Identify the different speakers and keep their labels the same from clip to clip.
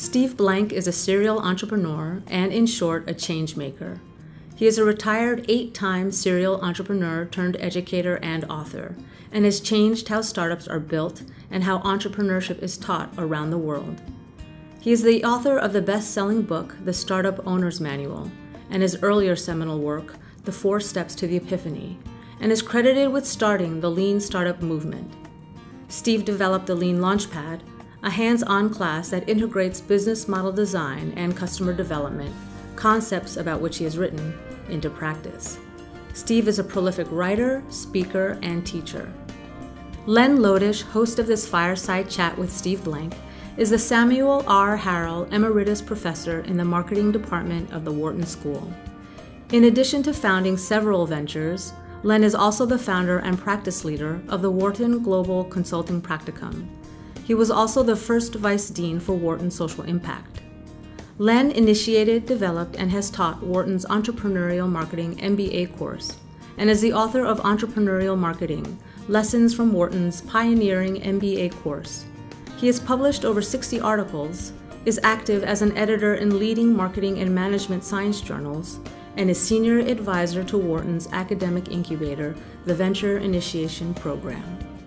Speaker 1: Steve Blank is a serial entrepreneur and, in short, a change maker. He is a retired 8-time serial entrepreneur turned educator and author, and has changed how startups are built and how entrepreneurship is taught around the world. He is the author of the best-selling book, The Startup Owner's Manual, and his earlier seminal work, The 4 Steps to the Epiphany, and is credited with starting the Lean Startup movement. Steve developed the Lean Launchpad, a hands-on class that integrates business model design and customer development, concepts about which he has written, into practice. Steve is a prolific writer, speaker, and teacher. Len Lodish, host of this fireside chat with Steve Blank, is the Samuel R. Harrell Emeritus Professor in the Marketing Department of the Wharton School. In addition to founding several ventures, Len is also the founder and practice leader of the Wharton Global Consulting Practicum. He was also the first Vice Dean for Wharton Social Impact. Len initiated, developed, and has taught Wharton's Entrepreneurial Marketing MBA course, and is the author of Entrepreneurial Marketing, Lessons from Wharton's Pioneering MBA course. He has published over 60 articles, is active as an editor in leading marketing and management science journals, and is senior advisor to Wharton's academic incubator, the Venture Initiation Program.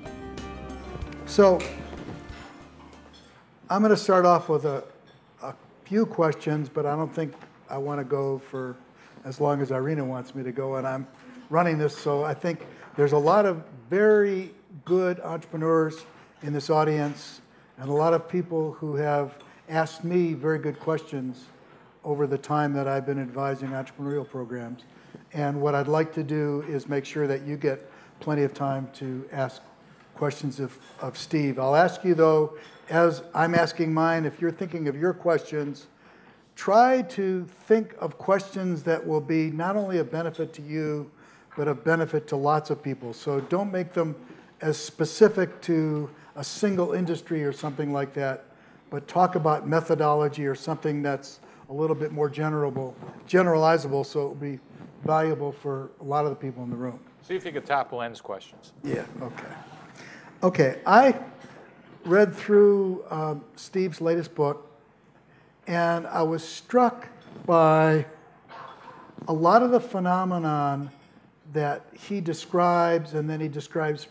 Speaker 2: So, I'm going to start off with a few questions, but I don't think I want to go for as long as Irina wants me to go, and I'm running this, so I think there's a lot of very good entrepreneurs in this audience, and a lot of people who have asked me very good questions over the time that I've been advising entrepreneurial programs. And what I'd like to do is make sure that you get plenty of time to ask questions of Steve. I'll ask you, though, as I'm asking mine, if you're thinking of your questions, try to think of questions that will be not only of benefit to you, but of benefit to lots of people. So don't make them as specific to a single industry or something like that, but talk about methodology or something that's a little bit more generalizable, so it will be valuable for a lot of the people in the room.
Speaker 3: See if you can tap Len's questions.
Speaker 2: Yeah, okay. Okay, I read through Steve's latest book, and I was struck by a lot of the phenomenon that he describes, and then he describes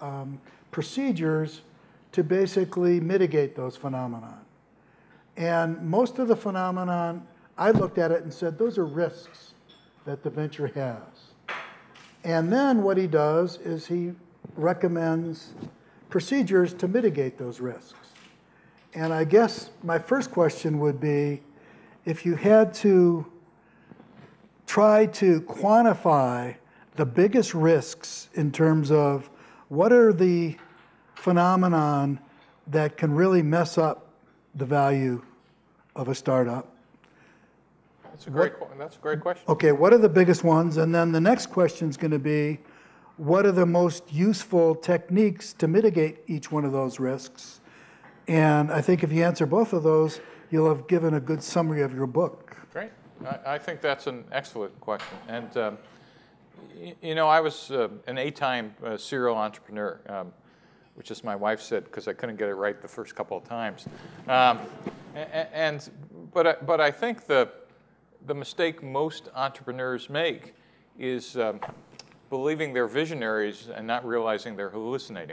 Speaker 2: procedures to basically mitigate those phenomena. And most of the phenomenon, I looked at it and said, those are risks that the venture has. And then what he does is he recommends procedures to mitigate those risks. And I guess my first question would be, if you had to try to quantify the biggest risks in terms of what are the phenomenon that can really mess up the value of a startup.
Speaker 3: That's a great question.
Speaker 2: Okay, what are the biggest ones? And then the next question is going to be, what are the most useful techniques to mitigate each one of those risks? And I think if you answer both of those, you'll have given a good summary of your book.
Speaker 3: Great. I think that's an excellent question. And, you know, I was an 8-time serial entrepreneur, which is my wife said because I couldn't get it right the first couple of times. But I think the mistake most entrepreneurs make is believing they're visionaries and not realizing they're hallucinating.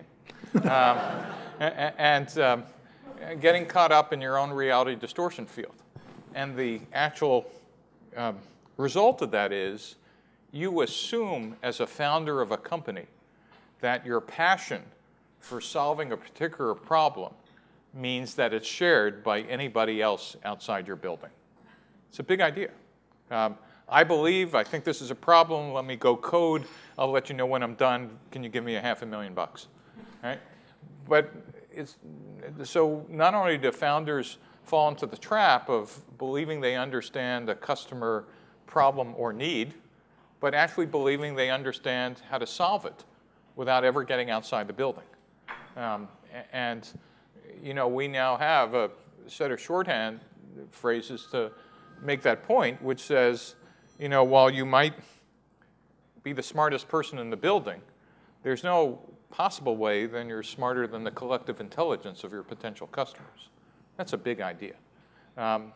Speaker 3: and getting caught up in your own reality distortion field. And the actual result of that is you assume as a founder of a company that your passion for solving a particular problem means that it's shared by anybody else outside your building. It's a big idea. I think this is a problem. Let me go code. I'll let you know when I'm done. Can you give me $500,000? Right? But so not only do founders fall into the trap of believing they understand a customer problem or need, but actually believing they understand how to solve it without ever getting outside the building. And you know, we now have a set of shorthand phrases to make that point, which says, you know, while you might be the smartest person in the building, there's no possible way then you're smarter than the collective intelligence of your potential customers. That's a big idea. Um,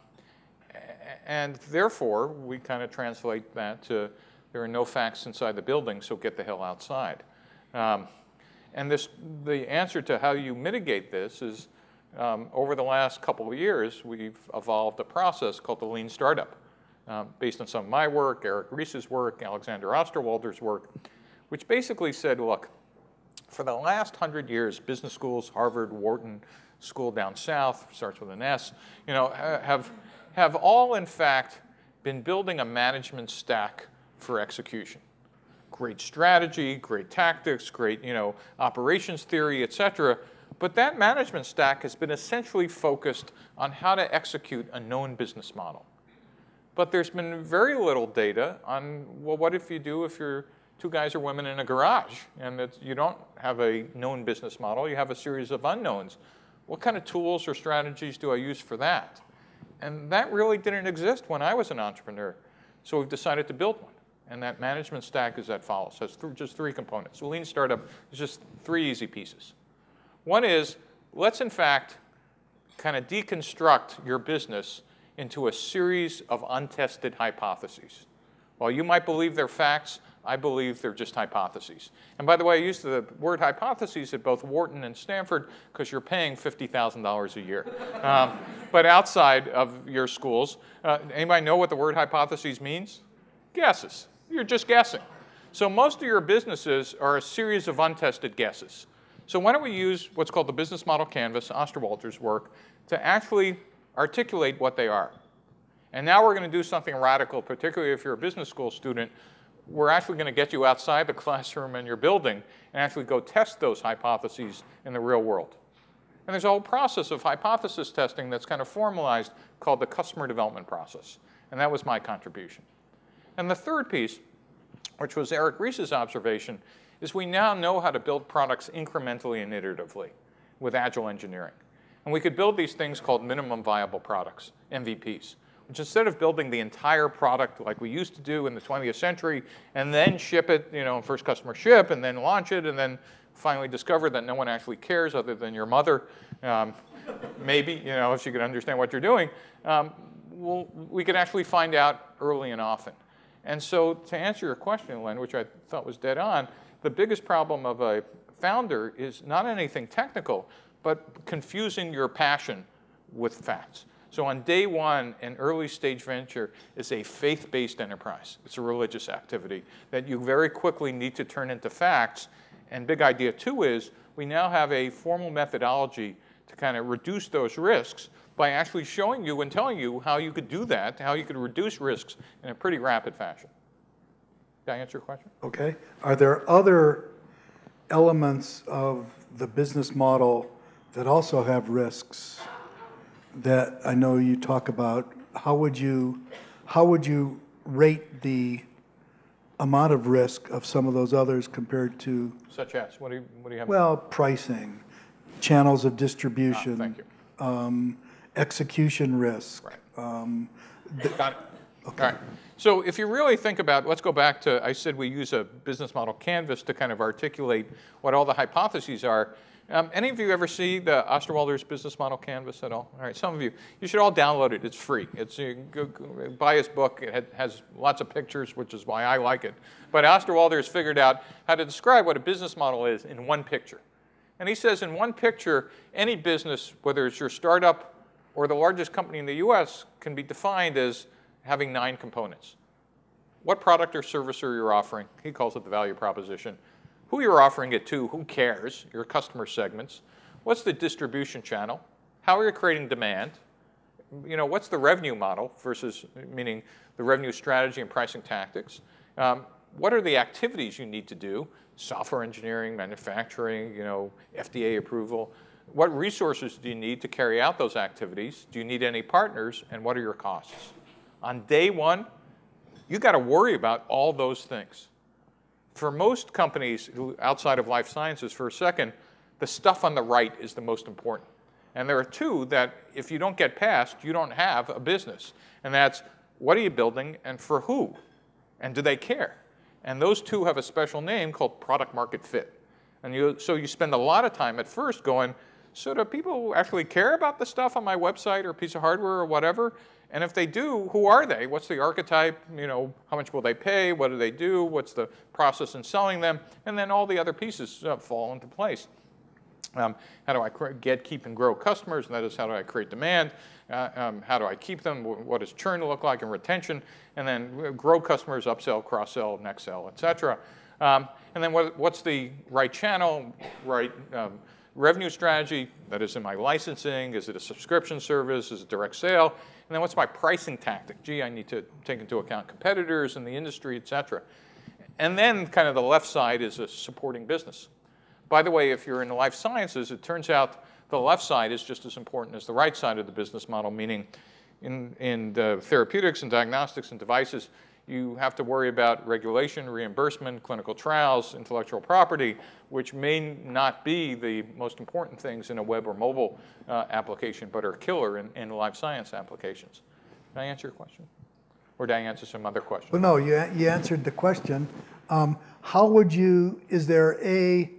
Speaker 3: and therefore, we kind of translate that to there are no facts inside the building, so get the hell outside. And the answer to how you mitigate this is over the last couple of years, we've evolved a process called the Lean Startup, based on some of my work, Eric Ries's work, Alexander Osterwalder's work, which basically said, look, for the last 100 years, business schools, Harvard, Wharton, school down south, starts with an S, have all, in fact, been building a management stack for execution. Great strategy, great tactics, great operations theory, et cetera. But that management stack has been essentially focused on how to execute a known business model. But there's been very little data on, well, what if you're two guys or women in a garage and that you don't have a known business model, you have a series of unknowns. What kind of tools or strategies do I use for that? And that really didn't exist when I was an entrepreneur. So we've decided to build one. And that management stack is as follows. It has just 3 components. So Lean Startup is just 3 easy pieces. One is, let's in fact kind of deconstruct your business into a series of untested hypotheses. While you might believe they're facts, I believe they're just hypotheses. And by the way, I use the word hypotheses at both Wharton and Stanford because you're paying $50,000 a year. But outside of your schools, anybody know what the word hypotheses means? Guesses. You're just guessing. So most of your businesses are a series of untested guesses. So why don't we use what's called the business model canvas, Osterwalder's work, to actually articulate what they are. And now we're going to do something radical, particularly if you're a business school student. We're actually going to get you outside the classroom in your building and actually go test those hypotheses in the real world. And there's a whole process of hypothesis testing that's kind of formalized called the customer development process. And that was my contribution. And the third piece, which was Eric Ries's observation, is we now know how to build products incrementally and iteratively with agile engineering. And we could build these things called minimum viable products, MVPs. Which instead of building the entire product like we used to do in the 20th century and then ship it, first customer ship and then launch it and then finally discover that no one actually cares other than your mother, maybe, if she could understand what you're doing, we could actually find out early and often. And so to answer your question, Len, which I thought was dead on, the biggest problem of a founder is not anything technical, but confusing your passion with facts. So on day one, an early stage venture is a faith-based enterprise. It's a religious activity that you very quickly need to turn into facts. And big idea 2 is we now have a formal methodology to kind of reduce those risks by actually showing you and telling you how you could do that, how you could reduce risks in a pretty rapid fashion. Did I answer your question?
Speaker 2: Okay. Are there other elements of the business model that also have risks that I know you talk about? How would you rate the amount of risk of some of those others compared to?
Speaker 3: Such as? What do you have?
Speaker 2: Well, pricing, channels of distribution.
Speaker 3: Thank you.
Speaker 2: Execution risk.
Speaker 3: Right. Got it. Okay. All right. So if you really think about, let's go back to, I said we use a business model canvas to kind of articulate what all the hypotheses are. Any of you ever see the Osterwalder's business model canvas at all? All right, some of you. You should all download it. It's free. Go buy his book. It has lots of pictures, which is why I like it. But Osterwalder has figured out how to describe what a business model is in one picture. And he says in one picture, any business, whether it's your startup or the largest company in the US, can be defined as having 9 components. What product or service are you offering? He calls it the value proposition. Who you're offering it to, who cares, your customer segments. What's the distribution channel? How are you creating demand? What's the revenue model versus, meaning the revenue strategy and pricing tactics? What are the activities you need to do? Software engineering, manufacturing, FDA approval. What resources do you need to carry out those activities? Do you need any partners? And what are your costs? On day one, you got to worry about all those things. For most companies outside of life sciences, for a second, the stuff on the right is the most important. And there are 2 that if you don't get past, you don't have a business. And that's, what are you building and for who? And do they care? And those 2 have a special name called product market fit. And so you spend a lot of time at first going, So do people actually care about the stuff on my website or piece of hardware or whatever? And if they do, who are they? What's the archetype? How much will they pay? What do they do? What's the process in selling them? And then all the other pieces fall into place. How do I keep and grow customers? And that is, how do I create demand? How do I keep them? What does churn look like and retention? And then grow customers, upsell, cross-sell, next sell, et cetera. And then what's the right channel, right revenue strategy? That is in my licensing. Is it a subscription service? Is it direct sale? And then what's my pricing tactic? Gee, I need to take into account competitors in the industry, et cetera. And then kind of the left side is a supporting business. By the way, if you're in the life sciences, it turns out the left side is just as important as the right side of the business model, meaning in the therapeutics and diagnostics and devices, you have to worry about regulation, reimbursement, clinical trials, intellectual property, which may not be the most important things in a web or mobile application, but are killer in life science applications. Did I answer your question? Or did I answer some other question?
Speaker 2: Well, no, you answered the question. Is there a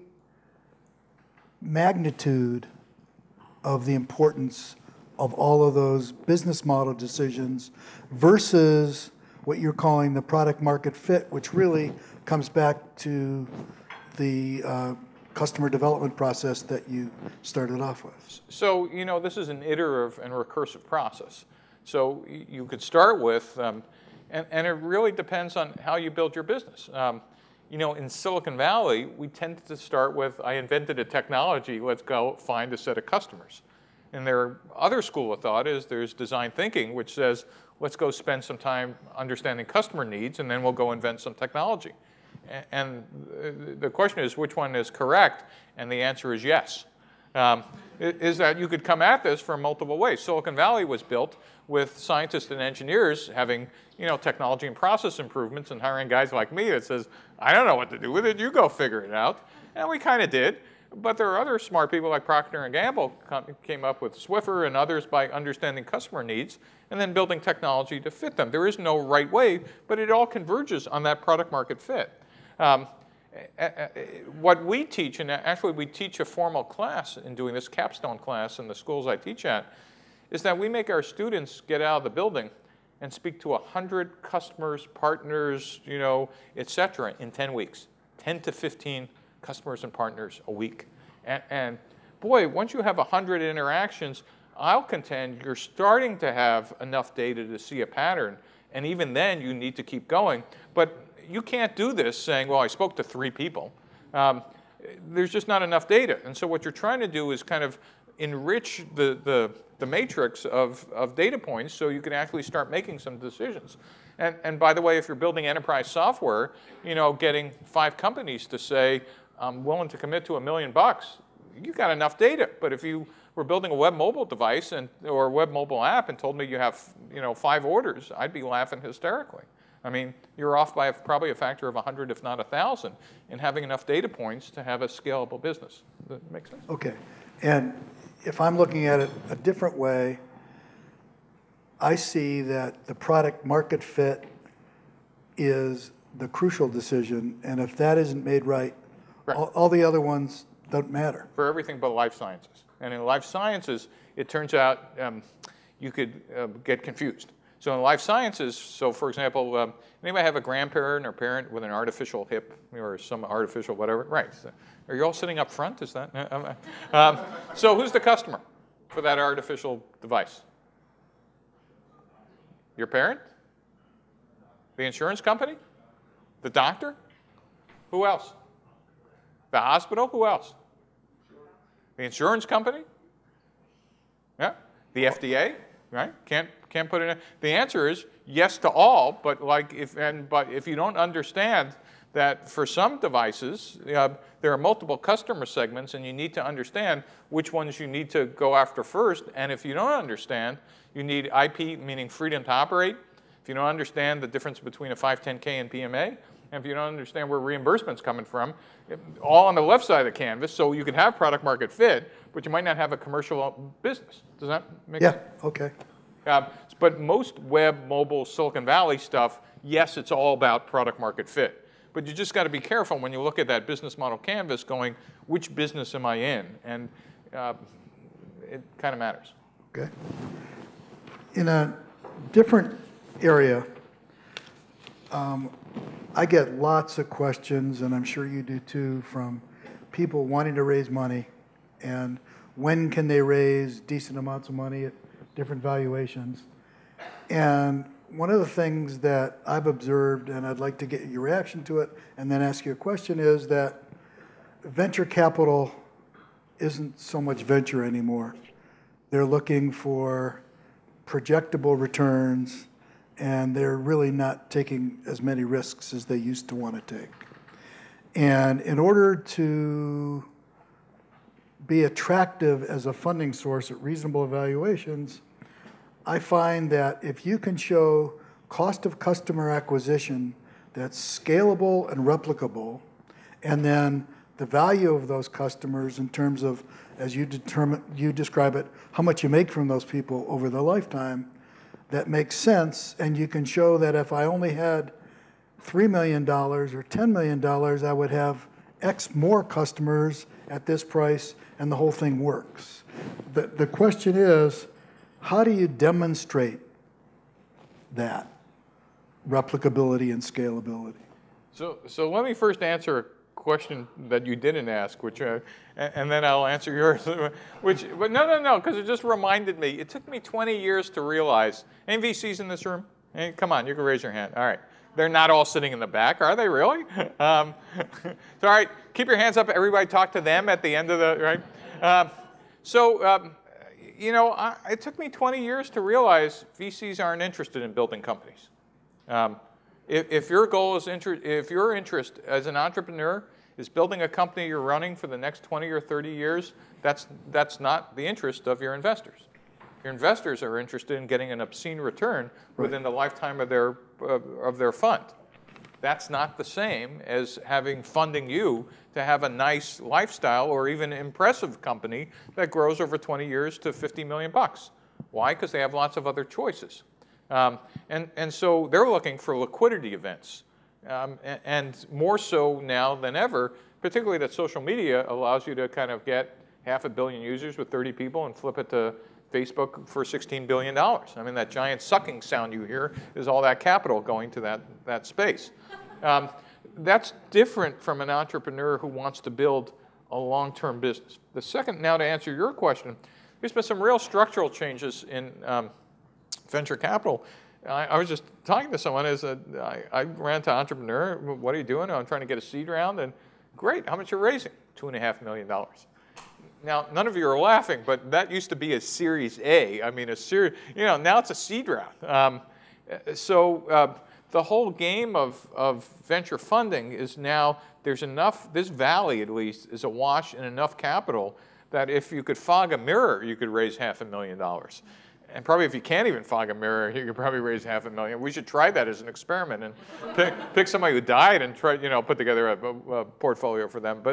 Speaker 2: magnitude of the importance of all of those business model decisions versus what you're calling the product market fit, which really comes back to the customer development process that you started off with?
Speaker 3: So, this is an iterative and recursive process. So you could start with, and it really depends on how you build your business. In Silicon Valley, we tend to start with, I invented a technology, let's go find a set of customers. And their other school of thought is there's design thinking, which says, let's go spend some time understanding customer needs, and then we'll go invent some technology. And the question is, which one is correct? And the answer is yes. Is that you could come at this from multiple ways. Silicon Valley was built with scientists and engineers having, technology and process improvements and hiring guys like me that says, I don't know what to do with it, you go figure it out. And we kind of did. But there are other smart people like Procter & Gamble came up with Swiffer and others by understanding customer needs and then building technology to fit them. There is no right way, but it all converges on that product market fit. What we teach, and actually we teach a formal class in doing this, capstone class in the schools I teach at, is that we make our students get out of the building and speak to 100 customers, partners, et cetera, in 10 weeks, 10 to 15 customers and partners a week. And boy, once you have 100 interactions, I'll contend you're starting to have enough data to see a pattern. And even then, you need to keep going. But you can't do this saying, well, I spoke to 3 people. There's just not enough data. And so what you're trying to do is kind of enrich the matrix of data points so you can actually start making some decisions. And by the way, if you're building enterprise software, getting 5 companies to say, I'm willing to commit to $1 million, you've got enough data. But if you were building a web mobile device or a web mobile app and told me you have 5 orders, I'd be laughing hysterically. I mean, you're off by probably a factor of 100, if not 1,000, in having enough data points to have a scalable business. Does that make sense?
Speaker 2: Okay. And if I'm looking at it a different way, I see that the product market fit is the crucial decision. And if that isn't made right, all the other ones don't matter.
Speaker 3: For everything but life sciences. And in life sciences, it turns out you could get confused. So in life sciences, so for example, anybody have a grandparent or parent with an artificial hip or some artificial whatever? Right. So are you all sitting up front? Is that? So who's the customer for that artificial device? Your parent? The insurance company? The doctor? Who else? The hospital? Who else? The insurance company? Yeah. The FDA? Right? Can't put it in. The answer is yes to all, but if you don't understand that for some devices there are multiple customer segments, and you need to understand which ones you need to go after first. And if you don't understand, you need IP, meaning freedom to operate. If you don't understand the difference between a 510(k) and PMA, and if you don't understand where reimbursement's coming from, all on the left side of the canvas, so you can have product market fit, but you might not have a commercial business. Does that make sense?
Speaker 2: Yeah, okay.
Speaker 3: But most web, mobile, Silicon Valley stuff, yes, it's all about product market fit. But you just got to be careful when you look at that business model canvas going, which business am I in? And it kind of matters.
Speaker 2: Okay. In a different area, I get lots of questions, and I'm sure you do too, from people wanting to raise money, and when can they raise decent amounts of money at different valuations. And one of the things that I've observed, and I'd like to get your reaction to it and then ask you a question, is that venture capital isn't so much venture anymore. They're looking for projectable returns, and they're really not taking as many risks as they used to want to take. And in order to be attractive as a funding source at reasonable valuations, I find that if you can show cost of customer acquisition that's scalable and replicable, and then the value of those customers in terms of, as you describe it, how much you make from those people over their lifetime, that makes sense, and you can show that if I only had $3 million or $10 million, I would have X more customers at this price, and the whole thing works. The question is, how do you demonstrate that replicability and scalability?
Speaker 3: So let me first answer a question that you didn't ask, which and then I'll answer yours. But no, because it just reminded me. It took me 20 years to realize. Any VCs in this room? Hey, come on, you can raise your hand. All right. They're not all sitting in the back, are they really? All right, keep your hands up. Everybody talk to them at the end of the, right? It took me 20 years to realize VCs aren't interested in building companies. If your goal is, if your interest as an entrepreneur is building a company you're running for the next 20 or 30 years, that's not the interest of your investors. Your investors are interested in getting an obscene return within the lifetime of their fund. That's not the same as funding you to have a nice lifestyle or even an impressive company that grows over 20 years to $50 million. Why? Because they have lots of other choices. And so they're looking for liquidity events. And more so now than ever, particularly that social media allows you to kind of get 500 million users with 30 people and flip it to Facebook for $16 billion. I mean, that giant sucking sound you hear is all that capital going to that space. That's different from an entrepreneur who wants to build a long-term business. The second, now to answer your question, there's been some real structural changes in venture capital. I was just talking to someone I ran to Entrepreneur. What are you doing? I'm trying to get a seed round. And great, how much are you raising? $2.5 million. Now, none of you are laughing, but that used to be a Series A. I mean, now it's a seed round. The whole game of venture funding is now, there's enough, this valley at least, is awash in enough capital that if you could fog a mirror, you could raise $500,000. And probably if you can't even fog a mirror, you could probably raise $500,000. We should try that as an experiment and pick somebody who died and try, put together a portfolio for them.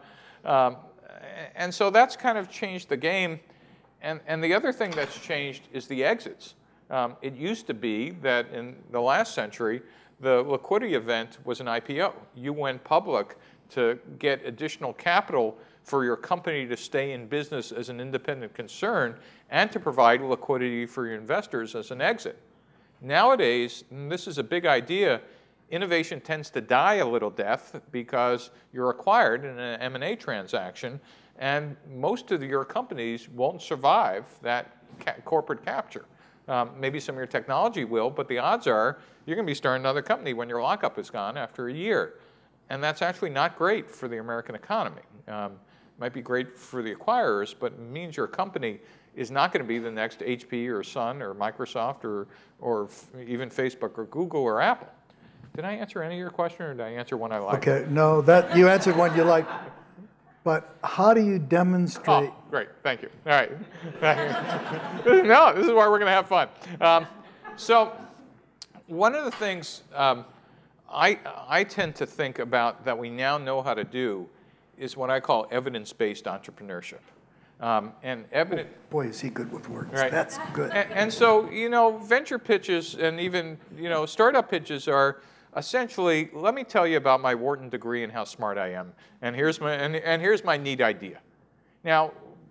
Speaker 3: And so that's kind of changed the game. And the other thing that's changed is the exits. It used to be that in the last century, the liquidity event was an IPO. You went public to get additional capital for your company to stay in business as an independent concern and to provide liquidity for your investors as an exit. Nowadays, and this is a big idea, innovation tends to die a little death because you're acquired in an M&A transaction, and most of your companies won't survive that corporate capture. Maybe some of your technology will, but the odds are you're going to be starting another company when your lockup is gone after a year. And that's actually not great for the American economy. Might be great for the acquirers, but it means your company is not going to be the next HP or Sun or Microsoft or even Facebook or Google or Apple. Did I answer any of your question, or did I answer one I liked?
Speaker 2: Okay, no, you answered one you liked. But how do you demonstrate?
Speaker 3: Oh, great, thank you. All right. No, this is why we're going to have fun. So one of the things I tend to think about that we now know how to do is what I call evidence-based entrepreneurship.
Speaker 2: Boy, is he good with words.
Speaker 3: Right.
Speaker 2: That's good.
Speaker 3: And so, venture pitches and even, startup pitches are essentially, let me tell you about my Wharton degree and how smart I am. And here's my neat idea. Now,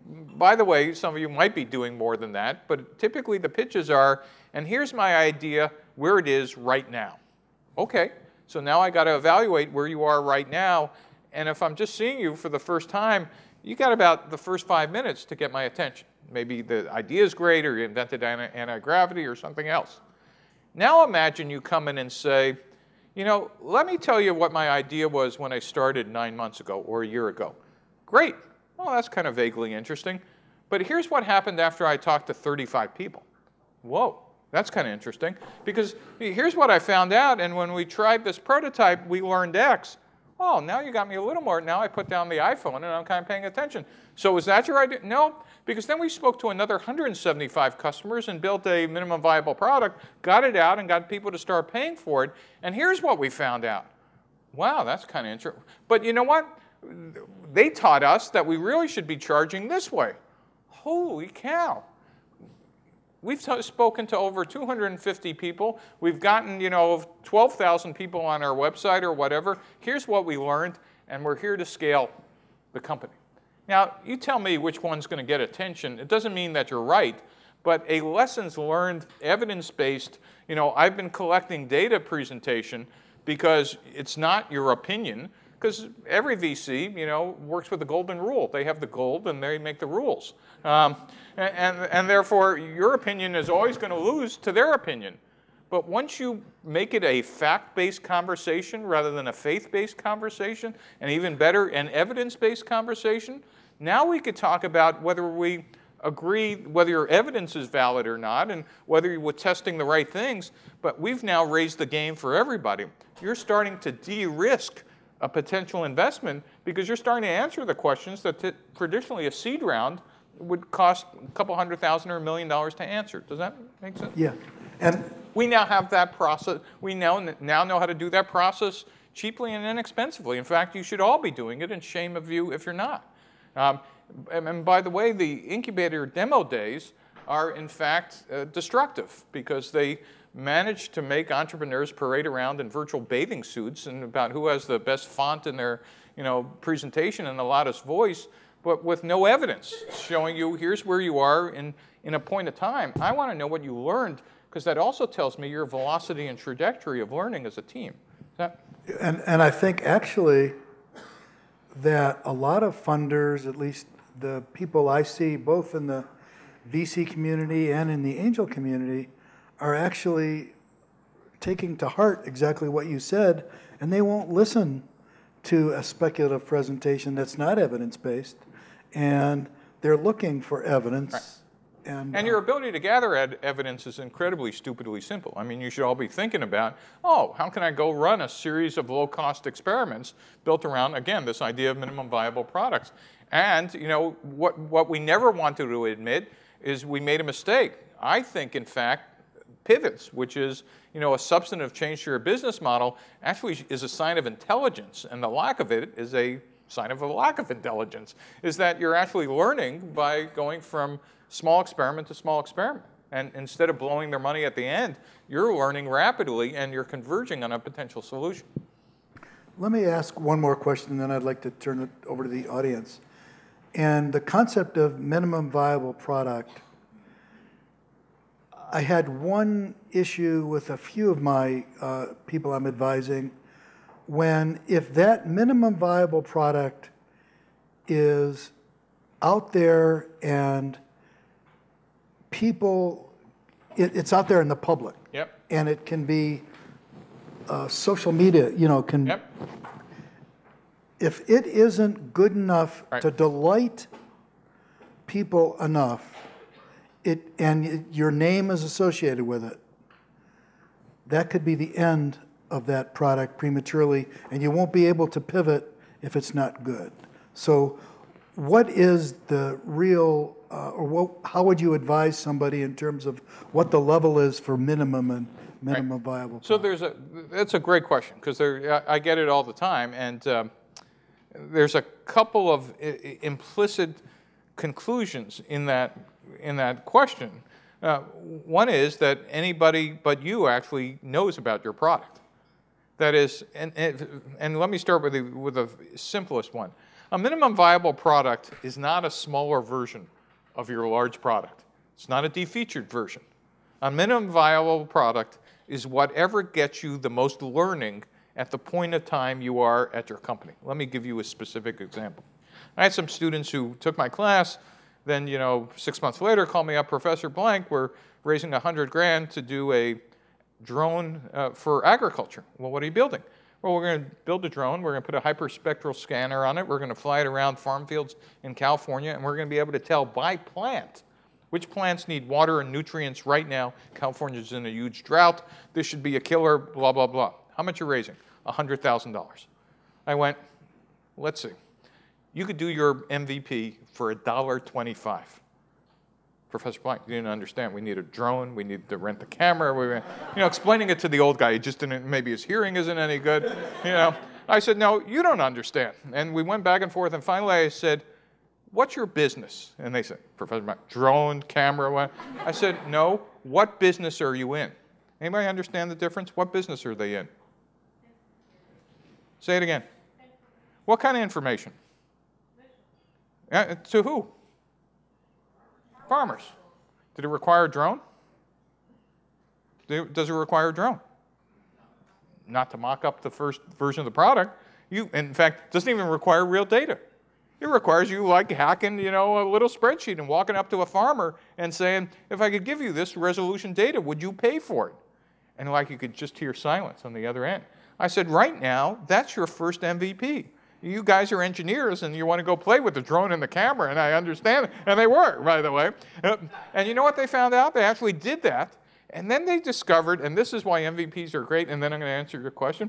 Speaker 3: by the way, some of you might be doing more than that, but typically the pitches are, and here's my idea where it is right now. Okay, so now I got to evaluate where you are right now, and if I'm just seeing you for the first time, you got about the first 5 minutes to get my attention. Maybe the idea is great, or you invented anti-gravity or something else. Now imagine you come in and say, you know, let me tell you what my idea was when I started 9 months ago or a year ago. Great. Well, that's kind of vaguely interesting. But here's what happened after I talked to 35 people. Whoa, that's kind of interesting. Because here's what I found out, and when we tried this prototype, we learned X. Oh, now you got me a little more. Now I put down the iPhone, and I'm kind of paying attention. So is that your idea? No, because then we spoke to another 175 customers and built a minimum viable product, got it out, and got people to start paying for it. And here's what we found out. Wow, that's kind of interesting. But you know what? They taught us that we really should be charging this way. Holy cow. We've spoken to over 250 people. We've gotten, 12,000 people on our website or whatever. Here's what we learned, and we're here to scale the company. Now, you tell me which one's going to get attention. It doesn't mean that you're right, but a lessons learned, evidence-based, I've been collecting data presentation because it's not your opinion, because every VC, works with the golden rule. They have the gold and they make the rules. And therefore, your opinion is always going to lose to their opinion. But once you make it a fact-based conversation rather than a faith-based conversation, and even better, an evidence-based conversation, now we could talk about whether we agree whether your evidence is valid or not and whether you were testing the right things. But we've now raised the game for everybody. You're starting to de-risk a potential investment because you're starting to answer the questions that traditionally a seed round would cost a couple $100,000 or $1 million to answer. Does that make sense?
Speaker 2: Yeah. And
Speaker 3: we now have that process. We now know how to do that process cheaply and inexpensively. In fact, you should all be doing it, and shame of you if you're not. And by the way, the incubator demo days are in fact destructive because they manage to make entrepreneurs parade around in virtual bathing suits and about who has the best font in their presentation and the loudest voice, but with no evidence showing you here's where you are in a point of time. I want to know what you learned because that also tells me your velocity and trajectory of learning as a team.
Speaker 2: And I think actually that a lot of funders, at least the people I see both in the VC community and in the angel community, are actually taking to heart exactly what you said, and they won't listen to a speculative presentation that's not evidence-based, and they're looking for evidence.
Speaker 3: Right.
Speaker 2: And
Speaker 3: your ability to gather evidence is incredibly stupidly simple. I mean, you should all be thinking about, oh, how can I go run a series of low-cost experiments built around, again, this idea of minimum viable products. And what we never wanted to admit is we made a mistake. I think, in fact, pivots, which is a substantive change to your business model, actually is a sign of intelligence, and the lack of it is a sign of a lack of intelligence, is that you're actually learning by going from small experiment to small experiment. And instead of blowing their money at the end, you're learning rapidly and you're converging on a potential solution.
Speaker 2: let me ask one more question, then I'd like to turn it over to the audience. And the concept of minimum viable product, I had one issue with a few of my people I'm advising, when if that minimum viable product is out there and people, it's out there in the public.
Speaker 3: Yep.
Speaker 2: And it can be social media, can.
Speaker 3: Yep.
Speaker 2: If it isn't good enough
Speaker 3: Right.
Speaker 2: to delight people enough, and your name is associated with it, that could be the end of that product prematurely, and you won't be able to pivot if it's not good. So what is the real, how would you advise somebody in terms of what the level is for minimum and minimum viable?
Speaker 3: So that's a great question, because I get it all the time, and there's a couple of implicit conclusions in that question. One is that anybody but you actually knows about your product. That is, and let me start with the simplest one. A minimum viable product is not a smaller version of your large product. It's not a defeatured version. A minimum viable product is whatever gets you the most learning at the point of time you are at your company. Let me give you a specific example. I had some students who took my class, then 6 months later called me up, Professor Blank, we're raising 100 grand to do a drone for agriculture. Well, what are you building? Well, we're going to build a drone, we're going to put a hyperspectral scanner on it, we're going to fly it around farm fields in California, and we're going to be able to tell by plant which plants need water and nutrients right now. California's in a huge drought. This should be a killer, blah, blah, blah. How much are you raising? $100,000. I went, let's see. You could do your MVP for $1.25. Professor Blank, you didn't understand. We need a drone. We need to rent the camera. Explaining it to the old guy, he just didn't, maybe his hearing isn't any good. I said, no, you don't understand. And we went back and forth, and finally I said, what's your business? And they said, Professor Blank, drone, camera, what? I said, no, what business are you in? Anybody understand the difference? What business are they in? Say it again. What kind of information? To who? Farmers. Did it require a drone? Does it require a drone? Not to mock up the first version of the product. In fact, it doesn't even require real data. It requires you like hacking, a little spreadsheet and walking up to a farmer and saying, if I could give you this resolution data, would you pay for it? And you could just hear silence on the other end. I said, right now, that's your first MVP. You guys are engineers and you want to go play with the drone and the camera, and I understand it. And they were, by the way. And you know what they found out? They actually did that. And then they discovered, and this is why MVPs are great, and then I'm going to answer your question.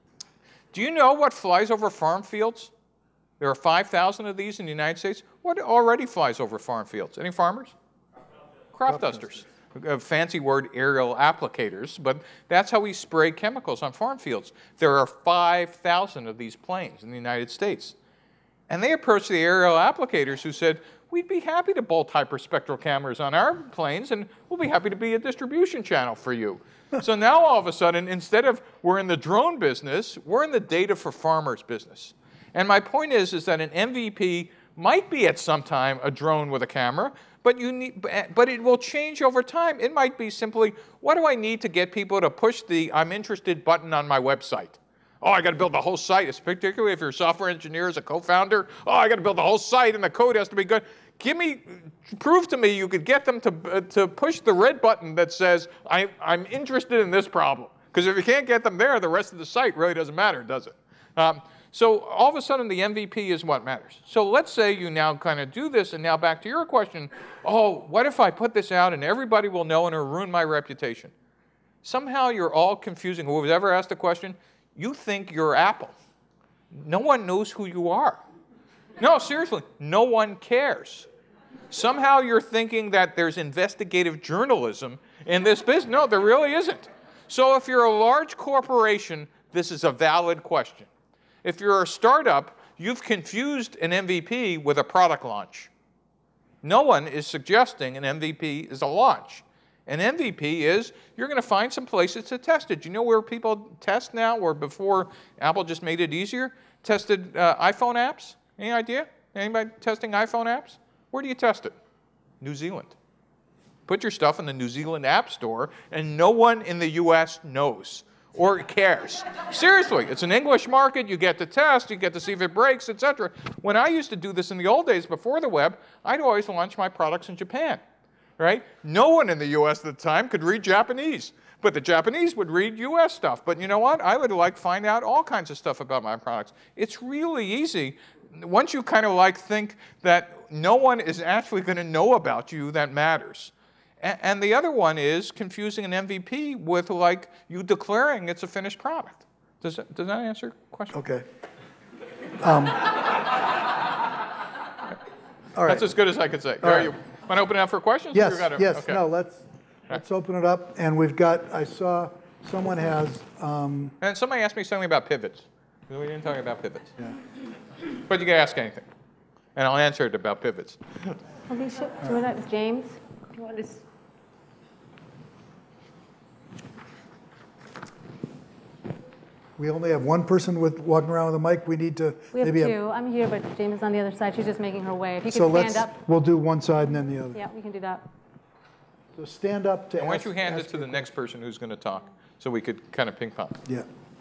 Speaker 3: Do you know what flies over farm fields? There are 5,000 of these in the United States. What already flies over farm fields? Any farmers? Crop dusters. A fancy word, aerial applicators, but that's how we spray chemicals on farm fields. There are 5,000 of these planes in the United States. And they approached the aerial applicators who said, we'd be happy to bolt hyperspectral cameras on our planes, and we'll be happy to be a distribution channel for you. So now all of a sudden, instead of we're in the drone business, we're in the data for farmers business. And my point is that an MVP might be at some time a drone with a camera, but it will change over time. It might be simply, what do I need to get people to push the I'm interested button on my website? Oh, I got to build the whole site, particularly if you're a software engineer as a co-founder. Oh, I got to build the whole site and the code has to be good. Prove to me you could get them to push the red button that says, I'm interested in this problem. Because if you can't get them there, the rest of the site really doesn't matter, does it? So all of a sudden, the MVP is what matters. So let's say you now kind of do this, and now back to your question, oh, what if I put this out and everybody will know and it'll ruin my reputation? Somehow you're all confusing. Whoever's ever asked the question, you think you're Apple. No one knows who you are. No, seriously, no one cares. Somehow you're thinking that there's investigative journalism in this business. No, there really isn't. So if you're a large corporation, this is a valid question. If you're a startup, you've confused an MVP with a product launch. No one is suggesting an MVP is a launch. An MVP is you're going to find some places to test it. Do you know where people test now, or before Apple just made it easier? Tested iPhone apps? Any idea? Anybody testing iPhone apps? Where do you test it? New Zealand. Put your stuff in the New Zealand App Store, and no one in the US knows or cares. Seriously, it's an English market. You get to test, you get to see if it breaks, etc. When I used to do this in the old days before the web, I'd always launch my products in Japan. Right? No one in the US at the time could read Japanese, but the Japanese would read US stuff. But you know what? I would find out all kinds of stuff about my products. It's really easy. Once you kind of think that no one is actually going to know about you, that matters. And the other one is confusing an MVP with you declaring it's a finished product. Does that answer your question?
Speaker 2: Okay. All right.
Speaker 3: That's as good as I could say.
Speaker 2: Right.
Speaker 3: You want to open it up for questions?
Speaker 2: Yes, yes.
Speaker 3: Okay.
Speaker 2: No, let's open it up. And I saw someone has...
Speaker 3: And somebody asked me something about pivots. We didn't talk about pivots.
Speaker 2: Yeah.
Speaker 3: But you can ask anything. And I'll answer it about pivots.
Speaker 4: Alicia, do you want to, James? Do you want to...
Speaker 2: we only have one person walking around with a mic. We need to
Speaker 4: We have
Speaker 2: maybe
Speaker 4: two. I'm here, but James is on the other side. She's just making her way. If you
Speaker 2: So
Speaker 4: could stand up.
Speaker 2: we'll do one side and then the other.
Speaker 4: Yeah, we can do that.
Speaker 2: So stand up to
Speaker 3: And why don't you
Speaker 2: ask-
Speaker 3: hand it
Speaker 2: ask
Speaker 3: to
Speaker 2: your
Speaker 3: the next person who's going to talk, so we could kind of ping pong.
Speaker 2: Yeah.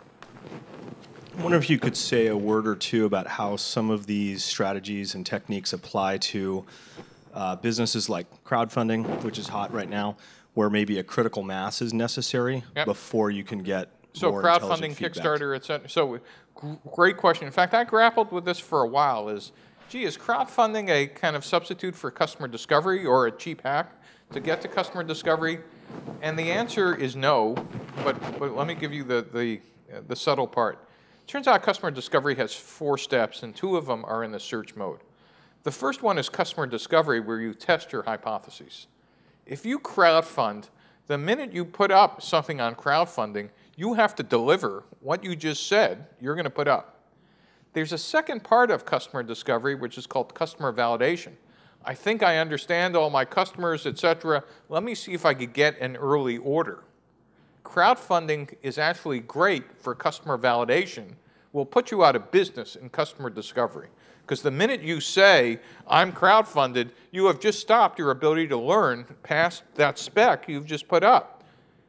Speaker 5: I wonder if you could say a word or two about how some of these strategies and techniques apply to businesses like crowdfunding, which is hot right now, where maybe a critical mass is necessary before you can get more
Speaker 3: crowdfunding,
Speaker 5: intelligent feedback.
Speaker 3: Kickstarter, et cetera. So great question. In fact, I grappled with this for a while. Is crowdfunding a kind of substitute for customer discovery or a cheap hack to get to customer discovery? And the answer is no, but let me give you the subtle part. Turns out customer discovery has 4 steps, and 2 of them are in the search mode. The first one is customer discovery, where you test your hypotheses. If you crowdfund, the minute you put up something on crowdfunding, you have to deliver what you just said you're going to put up. There's a second part of customer discovery, which is called customer validation. I think I understand all my customers, et cetera. Let me see if I could get an early order. Crowdfunding is actually great for customer validation. Will put you out of business in customer discovery. Because the minute you say, I'm crowdfunded, you have just stopped your ability to learn past that spec you've just put up.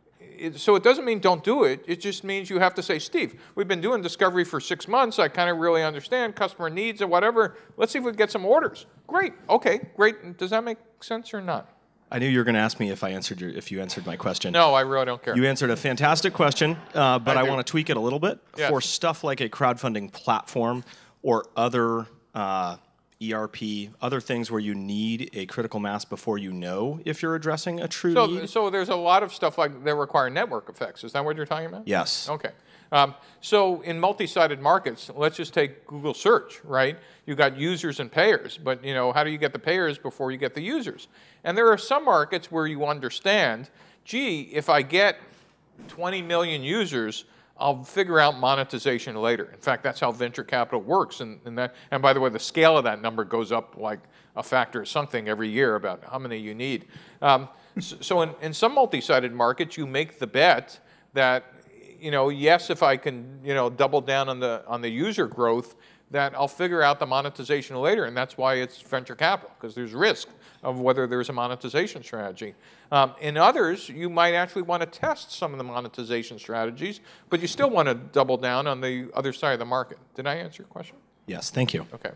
Speaker 3: So it doesn't mean don't do it. It just means you have to say, Steve, we've been doing discovery for 6 months. I kind of really understand customer needs and whatever. Let's see if we can get some orders. Great. Okay, great. Does that make sense or not?
Speaker 5: I knew you were going to ask me if you answered my question.
Speaker 3: No, I really don't care.
Speaker 5: You answered a fantastic question, but I want to tweak it a little bit.
Speaker 3: Yes.
Speaker 5: For stuff like a crowdfunding platform or other ERP, other things where you need a critical mass before you know if you're addressing a true need?
Speaker 3: So there's a lot of stuff like that require network effects. Is that what you're talking about?
Speaker 5: Yes.
Speaker 3: Okay. So in multi-sided markets, let's just take Google search, right? You got users and payers, but how do you get the payers before you get the users? And there are some markets where you understand, gee, if I get 20 million users, I'll figure out monetization later. In fact, that's how venture capital works. And by the way, the scale of that number goes up like a factor of something every year about how many you need. So in some multi-sided markets, you make the bet that, yes, if I can, double down on the user growth, that I'll figure out the monetization later. And that's why it's venture capital, because there's risk of whether there's a monetization strategy. In others, you might actually want to test some of the monetization strategies, but you still want to double down on the other side of the market. Did I answer your question?
Speaker 5: Yes, thank you.
Speaker 3: Okay.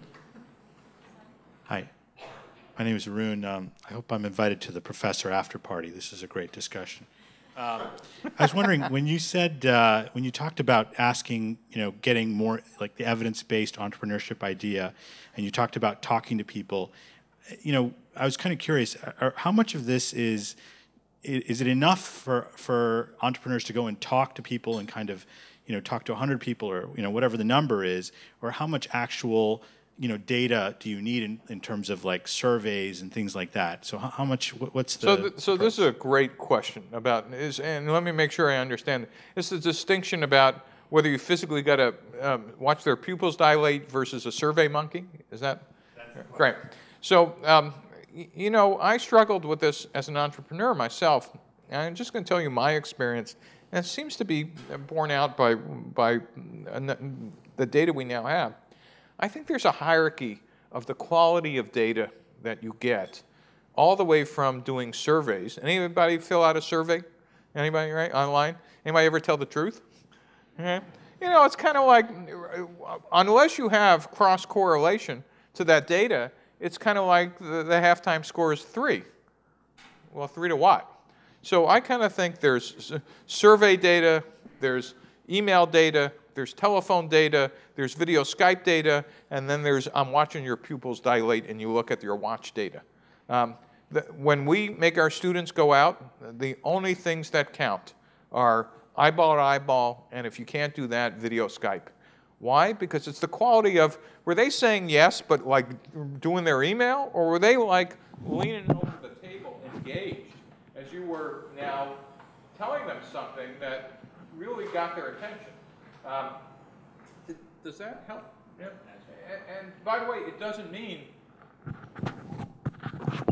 Speaker 6: Hi, my name is Arun. I hope I'm invited to the professor after party. This is a great discussion. I was wondering, when you said, when you talked about asking, getting more like the evidence-based entrepreneurship idea, and you talked about talking to people, I was kind of curious, how much of this is it enough for entrepreneurs to go and talk to people and kind of, talk to 100 people or, whatever the number is, or how much actual, data do you need in terms of like surveys and things like that? So how much, what's the...
Speaker 3: So this is a great question about, and let me make sure I understand. It's the distinction about whether you physically got to watch their pupils dilate versus a survey monkey. Is that? Great. So, I struggled with this as an entrepreneur myself. And I'm just going to tell you my experience. And it seems to be borne out by the data we now have. I think there's a hierarchy of the quality of data that you get, all the way from doing surveys. Anybody fill out a survey? Anybody, right, online? Anybody ever tell the truth? Okay. It's kind of like, unless you have cross-correlation to that data, it's kind of like the halftime score is 3. Well, 3 to what? So I kind of think there's survey data, there's email data, there's telephone data, there's video Skype data, and then there's I'm watching your pupils dilate and you look at your watch data. When we make our students go out, the only things that count are eyeball to eyeball, and if you can't do that, video Skype. Why? Because it's the quality of, were they saying yes, but like doing their email, or were they like leaning over the table, engaged, as you were now telling them something that really got their attention? Does that help? Yeah. And by the way, it doesn't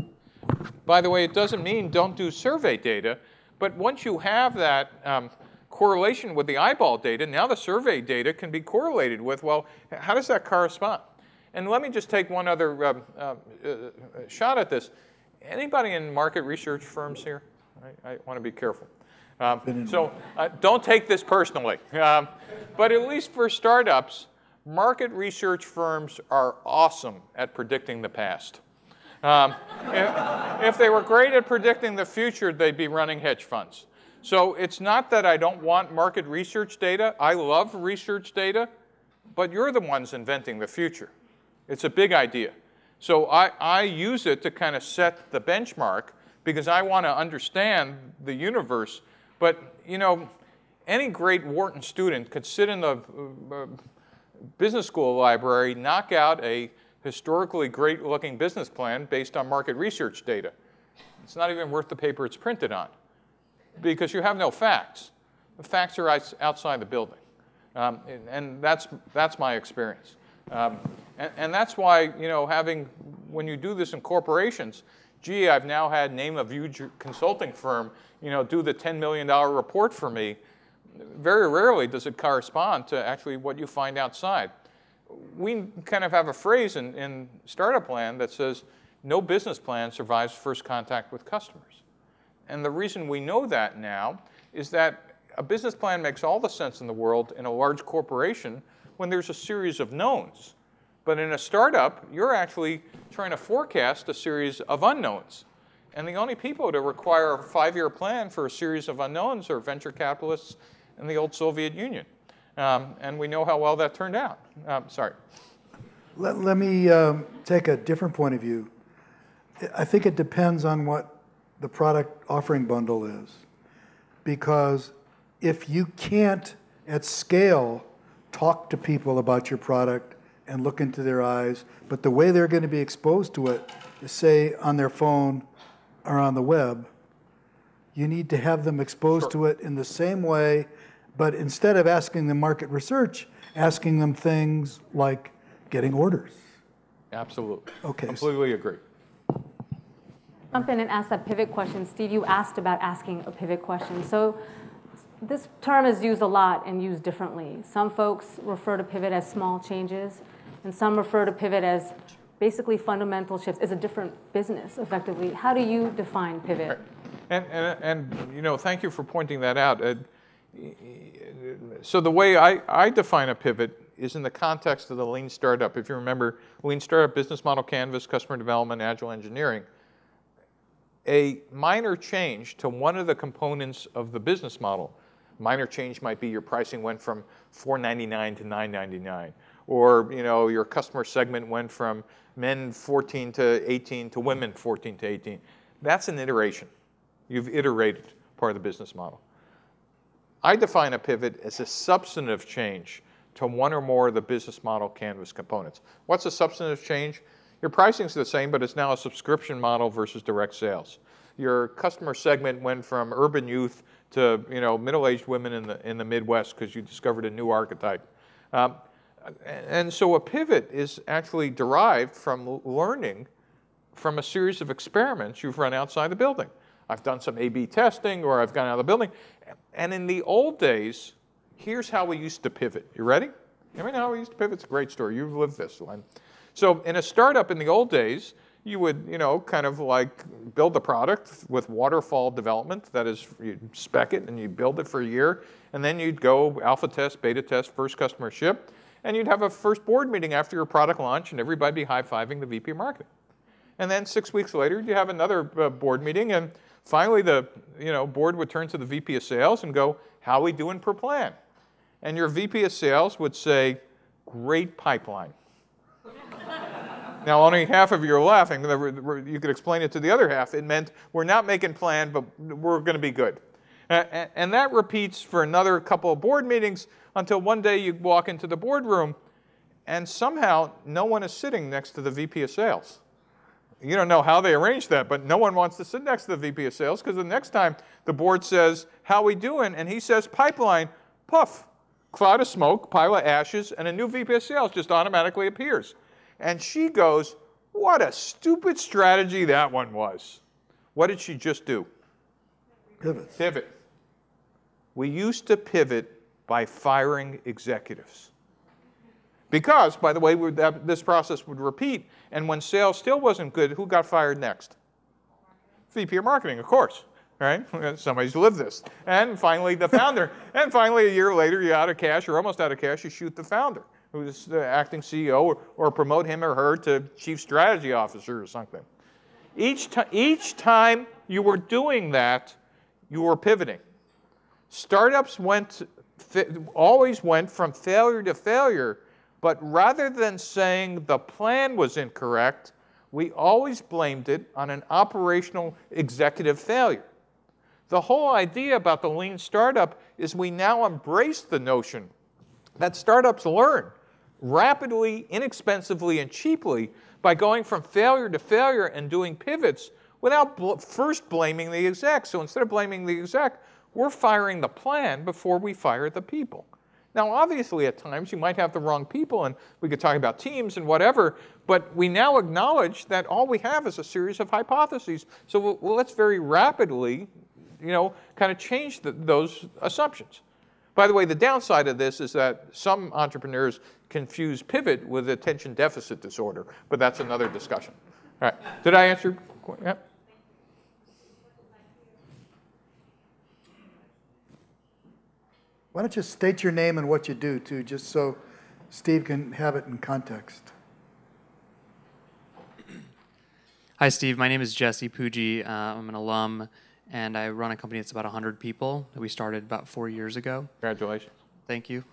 Speaker 3: mean don't do survey data, but once you have that correlation with the eyeball data, now the survey data can be correlated with, well, how does that correspond? And let me just take one other shot at this. Anybody in market research firms here? I want to be careful. Don't take this personally. But at least for startups, market research firms are awesome at predicting the past. If they were great at predicting the future, they'd be running hedge funds. So it's not that I don't want market research data. I love research data, but you're the ones inventing the future. It's a big idea. So I use it to kind of set the benchmark because I want to understand the universe. But, you know, any great Wharton student could sit in the business school library, knock out a historically great-looking business plan based on market research data. It's not even worth the paper it's printed on because you have no facts. The facts are outside the building. And that's my experience. And that's why, you know, when you do this in corporations, gee, I've now had name a huge consulting firm, you know, do the $10 million report for me. Very rarely does it correspond to actually what you find outside. We kind of have a phrase in startup land that says, no business plan survives first contact with customers. And the reason we know that now is that a business plan makes all the sense in the world in a large corporation when there's a series of knowns. But in a startup, you're actually trying to forecast a series of unknowns. And the only people to require a 5-year plan for a series of unknowns are venture capitalists in the old Soviet Union. And we know how well that turned out. Sorry.
Speaker 2: Let me take a different point of view. I think it depends on what the product offering bundle is. Because if you can't, at scale, talk to people about your product and look into their eyes, but the way they're going to be exposed to it is, say, on their phone or on the web, you need to have them exposed to it in the same way, but instead of asking them market research, asking them things like getting orders.
Speaker 3: Absolutely.
Speaker 2: Okay.
Speaker 3: Completely agree.
Speaker 4: Jump in and ask that pivot question. Steve, you asked about asking a pivot question. So this term is used a lot and used differently. Some folks refer to pivot as small changes, and some refer to pivot as basically fundamental shifts. It's a different business, effectively. How do you define pivot?
Speaker 3: And you know, thank you for pointing that out. So the way I define a pivot is in the context of the lean startup. If you remember, lean startup, business model canvas, customer development, agile engineering. A minor change to one of the components of the business model. Minor change might be your pricing went from $4.99 to $9.99, or you know your customer segment went from men 14 to 18 to women 14 to 18. That's an iteration. You've iterated part of the business model. I define a pivot as a substantive change to one or more of the business model canvas components. What's a substantive change? Your pricing's the same, but it's now a subscription model versus direct sales. Your customer segment went from urban youth to middle-aged women in the Midwest because you discovered a new archetype. And so a pivot is actually derived from learning from a series of experiments you've run outside the building. I've done some A/B testing, or I've gone out of the building. And in the old days, here's how we used to pivot. You ready? You know how we used to pivot? It's a great story. You've lived this one. So in a startup in the old days, you would, kind of like build the product with waterfall development. That is, you spec it and you build it for a year, and then you'd go alpha test, beta test, first customer ship, and you'd have a first board meeting after your product launch, and everybody be high-fiving the VP of marketing. And then 6 weeks later, you'd have another board meeting, and finally the board would turn to the VP of sales and go, how are we doing per plan? And your VP of sales would say, great pipeline. Now, only half of you are laughing. You could explain it to the other half. It meant we're not making plan, but we're going to be good. And that repeats for another couple of board meetings until one day you walk into the boardroom and somehow no one is sitting next to the VP of sales. You don't know how they arranged that, but no one wants to sit next to the VP of sales because the next time the board says, how we doing? And he says, pipeline, puff, cloud of smoke, pile of ashes, and a new VP of sales just automatically appears. And she goes, what a stupid strategy that one was. What did she just do?
Speaker 2: Pivot.
Speaker 3: Pivot. we used to pivot by firing executives. Because, by the way, this process would repeat, and when sales still wasn't good, who got fired next? VP of marketing, of course, right? Somebody's lived this. And finally, the founder. And finally, a year later, you're out of cash, or almost out of cash, you shoot the founder, who's the acting CEO, or promote him or her to chief strategy officer or something. Each time you were doing that, you were pivoting. Startups always went from failure to failure, but rather than saying the plan was incorrect, we always blamed it on an operational executive failure. The whole idea about the lean startup is we now embrace the notion that startups learn rapidly, inexpensively, and cheaply by going from failure to failure and doing pivots without first blaming the exec. So instead of blaming the exec, we're firing the plan before we fire the people. Now, obviously, at times, you might have the wrong people, and we could talk about teams and whatever, but we now acknowledge that all we have is a series of hypotheses. So let's very rapidly, kind of change those assumptions. By the way, the downside of this is that some entrepreneurs confuse pivot with attention deficit disorder, but that's another discussion. All right. Did I answer? Yeah.
Speaker 2: Why don't you state your name and what you do, too, just so Steve can have it in context.
Speaker 7: Hi, Steve. My name is Jesse Pucci. I'm an alum, and I run a company that's about 100 people that we started about 4 years ago.
Speaker 3: Congratulations.
Speaker 7: Thank you.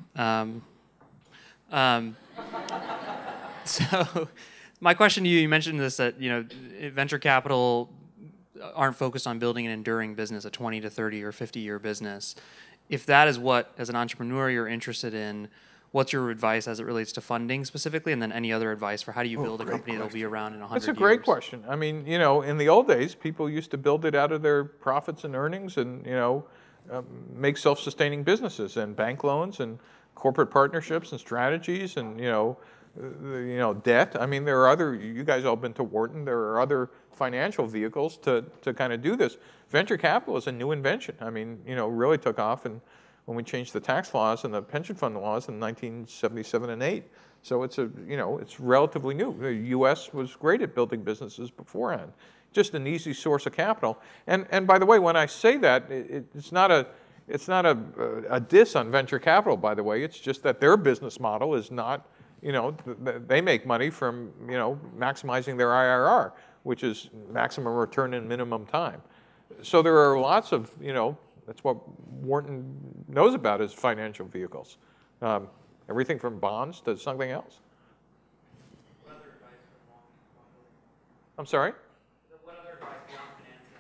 Speaker 7: So my question to you, you mentioned this, that venture capital aren't focused on building an enduring business, a 20 to 30 or 50-year business. If that is what, as an entrepreneur, you're interested in, what's your advice as it relates to funding specifically, and then any other advice for how do you build a company that will be around in 100 years?
Speaker 3: That's a great question. I mean, in the old days, people used to build it out of their profits and earnings and, make self-sustaining businesses and bank loans and corporate partnerships and strategies and, debt. I mean, there are you guys all been to Wharton, there are other financial vehicles to kind of do this. Venture capital is a new invention. I mean, really took off and when we changed the tax laws and the pension fund laws in 1977 and 8. So it's it's relatively new. The U.S. was great at building businesses beforehand. Just an easy source of capital. And by the way, when I say that, it's not a diss on venture capital, by the way. It's just that their business model is not, they make money from, maximizing their IRR, which is maximum return in minimum time. So there are lots of, that's what Wharton knows about is financial vehicles. Everything from bonds to something else.
Speaker 7: What other advice for long?
Speaker 3: I'm sorry?
Speaker 7: What other advice beyond financing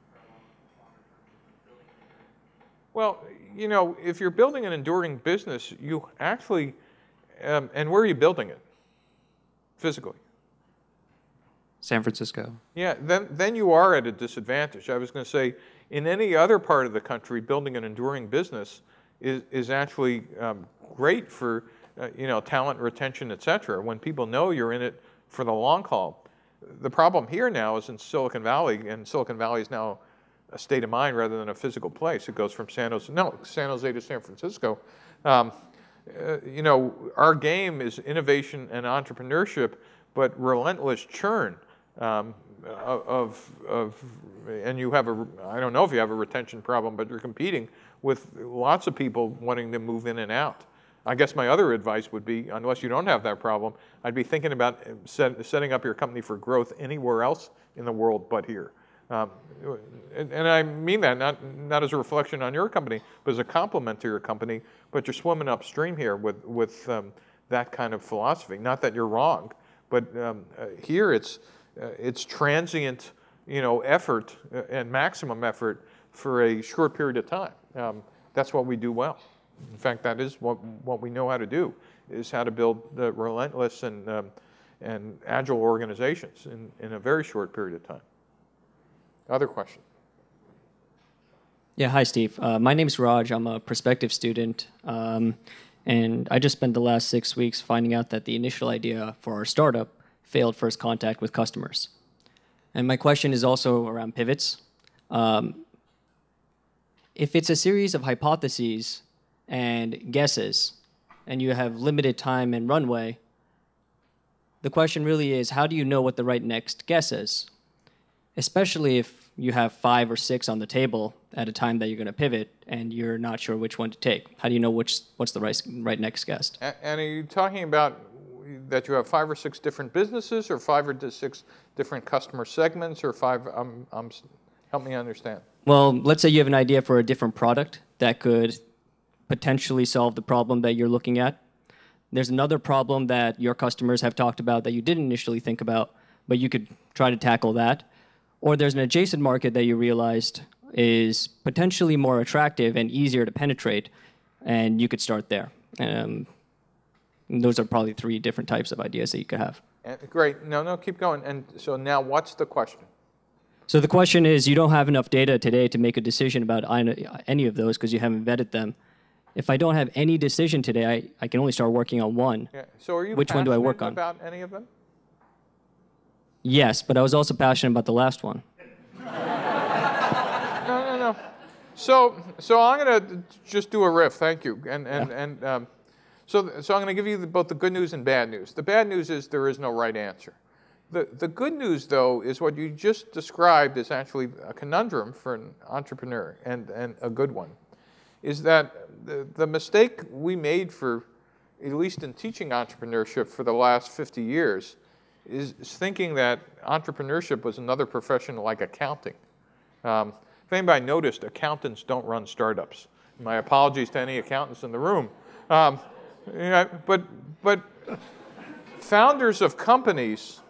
Speaker 7: for longer term building?
Speaker 3: Well, if you're building an enduring business, you actually, and where are you building it? Physically.
Speaker 7: San Francisco.
Speaker 3: Yeah, then you are at a disadvantage. I was going to say, in any other part of the country, building an enduring business is actually great for talent retention, et cetera. When people know you're in it for the long haul. The problem here now is in Silicon Valley, and Silicon Valley is now a state of mind rather than a physical place. It goes from San Jose to San Francisco. Our game is innovation and entrepreneurship, but relentless churn. And you have I don't know if you have a retention problem, but you're competing with lots of people wanting to move in and out. I guess my other advice would be, unless you don't have that problem, I'd be thinking about setting up your company for growth anywhere else in the world but here. And I mean that not as a reflection on your company, but as a compliment to your company, but you're swimming upstream here with that kind of philosophy. Not that you're wrong, but here it's transient, effort and maximum effort for a short period of time. That's what we do well. In fact, that is what we know how to do, is how to build the relentless and agile organizations in a very short period of time. Other questions?
Speaker 8: Yeah, hi, Steve. My name's Raj. I'm a prospective student. And I just spent the last 6 weeks finding out that the initial idea for our startup failed first contact with customers. And my question is also around pivots. if it's a series of hypotheses and guesses, and you have limited time and runway, the question really is, how do you know what the right next guess is? Especially if you have 5 or 6 on the table at a time that you're going to pivot and you're not sure which one to take. How do you know what's the right next guess?
Speaker 3: And are you talking about that you have 5 or 6 different businesses, or 5 or 6 different customer segments, or 5? Help me understand.
Speaker 8: Well, let's say you have an idea for a different product that could potentially solve the problem that you're looking at. There's another problem that your customers have talked about that you didn't initially think about, but you could try to tackle that. Or there's an adjacent market that you realized is potentially more attractive and easier to penetrate, and you could start there. Those are probably 3 different types of ideas that you could have.
Speaker 3: Great. No, keep going. And so now what's the question?
Speaker 8: So the question is, you don't have enough data today to make a decision about any of those because you haven't vetted them. If I don't have any decision today, I can only start working on one.
Speaker 3: Yeah. So are you
Speaker 8: Which one do I work on?
Speaker 3: about any of them?
Speaker 8: Yes, but I was also passionate about the last one.
Speaker 3: No. So I'm going to just do a riff. Thank you. So I'm going to give you both the good news and bad news. The bad news is there is no right answer. The good news, though, is what you just described is actually a conundrum for an entrepreneur, and a good one, is that the mistake we made for, at least in teaching entrepreneurship for the last 50 years, is thinking that entrepreneurship was another profession like accounting. If anybody noticed, accountants don't run startups. My apologies to any accountants in the room. But founders of companies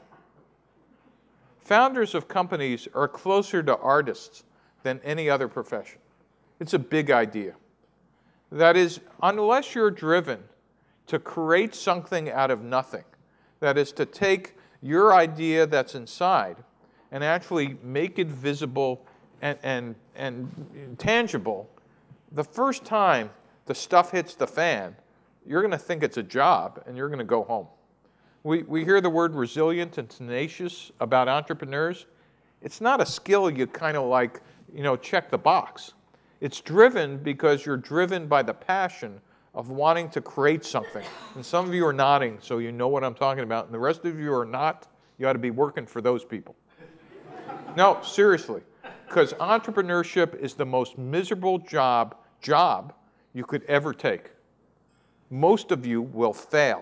Speaker 3: are closer to artists than any other profession. It's a big idea. That is, unless you're driven to create something out of nothing, that is to take your idea that's inside and actually make it visible and tangible, the first time the stuff hits the fan, you're going to think it's a job and you're going to go home. We hear the word resilient and tenacious about entrepreneurs. It's not a skill you kind of like, check the box. It's driven because you're driven by the passion of wanting to create something. And some of you are nodding, so you know what I'm talking about. And the rest of you are not. You ought to be working for those people. No, seriously. Because entrepreneurship is the most miserable job you could ever take. Most of you will fail.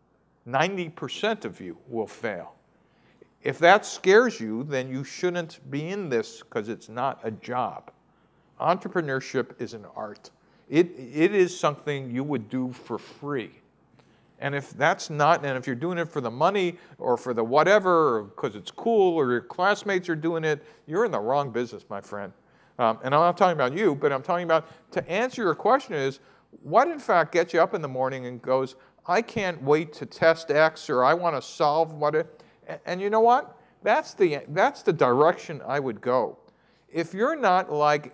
Speaker 3: 90% of you will fail. If that scares you, then you shouldn't be in this because it's not a job. Entrepreneurship is an art. It is something you would do for free. And if that's not, and if you're doing it for the money or for the whatever, or because it's cool, or your classmates are doing it, you're in the wrong business, my friend. And I'm not talking about you, but I'm talking about, to answer your question is, what in fact gets you up in the morning and goes, I can't wait to test X, or I want to solve what, and you know what? That's the direction I would go. If you're not like,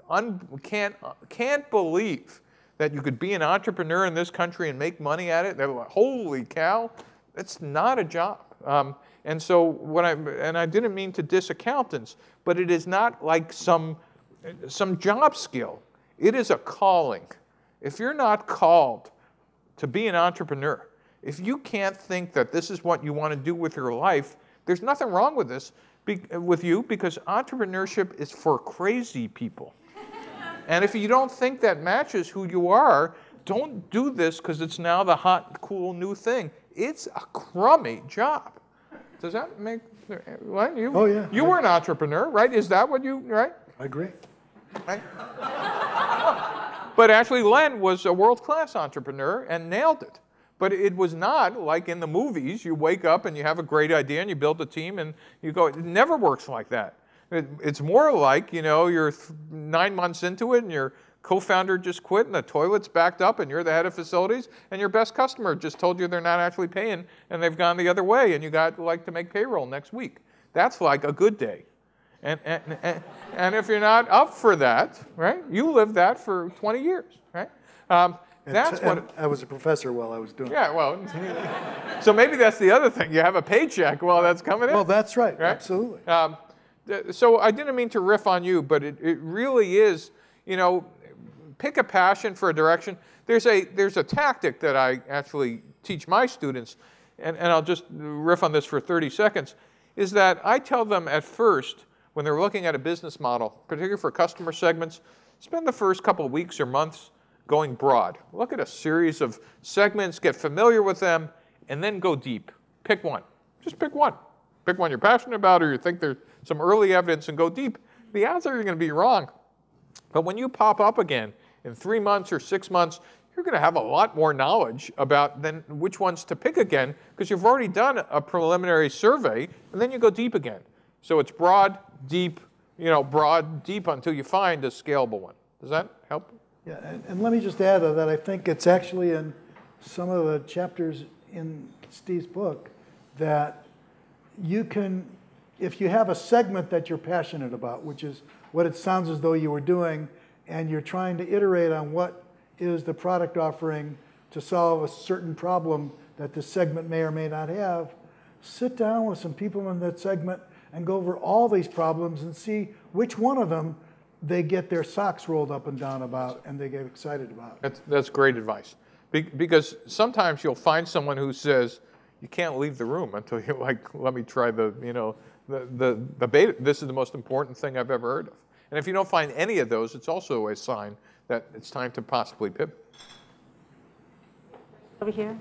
Speaker 3: can't believe that you could be an entrepreneur in this country and make money at it, they're like, holy cow, that's not a job. And so I didn't mean to diss accountants, but it is not like some job skill. It is a calling. If you're not called to be an entrepreneur, if you can't think that this is what you want to do with your life, there's nothing wrong with this, with you, because entrepreneurship is for crazy people. And if you don't think that matches who you are, don't do this because it's now the hot, cool new thing. It's a crummy job. Does that make, what?
Speaker 2: Oh, yeah.
Speaker 3: You were an entrepreneur, right? Is that what you, right?
Speaker 2: I agree.
Speaker 3: Right? But actually, Len was a world-class entrepreneur and nailed it. But it was not like in the movies, you wake up and you have a great idea and you build a team and you go, it never works like that. It's more like, you're 9 months into it and your co-founder just quit and the toilet's backed up and you're the head of facilities and your best customer just told you they're not actually paying and they've gone the other way and you got to make payroll next week. That's like a good day. And if you're not up for that, right, you lived that for 20 years, right? That's what
Speaker 2: I was a professor while I was doing it.
Speaker 3: Yeah, well, so maybe that's the other thing. You have a paycheck while that's coming in.
Speaker 2: Well, that's right. Absolutely.
Speaker 3: So I didn't mean to riff on you, but it really is, you know, pick a passion for a direction. There's a tactic that I actually teach my students, and I'll just riff on this for 30 seconds, is that I tell them at first, when they're looking at a business model, particularly for customer segments, spend the first couple of weeks or months going broad. Look at a series of segments, get familiar with them, and then go deep. Pick one. Just pick one. Pick one you're passionate about or you think there's some early evidence and go deep. The odds are you're going to be wrong. But when you pop up again in 3 months or 6 months, you're going to have a lot more knowledge about then which ones to pick again because you've already done a preliminary survey, and then you go deep again. So it's broad, deep, broad, deep until you find a scalable one. Does that help?
Speaker 2: Yeah, and let me just add that I think it's actually in some of the chapters in Steve's book that you can, if you have a segment that you're passionate about, which is what it sounds as though you were doing, and you're trying to iterate on what is the product offering to solve a certain problem that the segment may or may not have, sit down with some people in that segment and go over all these problems and see which one of them they get their socks rolled up and down about and they get excited about.
Speaker 3: That's great advice. Because sometimes you'll find someone who says, you can't leave the room until you let me try the beta. This is the most important thing I've ever heard of. And if you don't find any of those, it's also a sign that it's time to possibly pivot.
Speaker 4: Over here.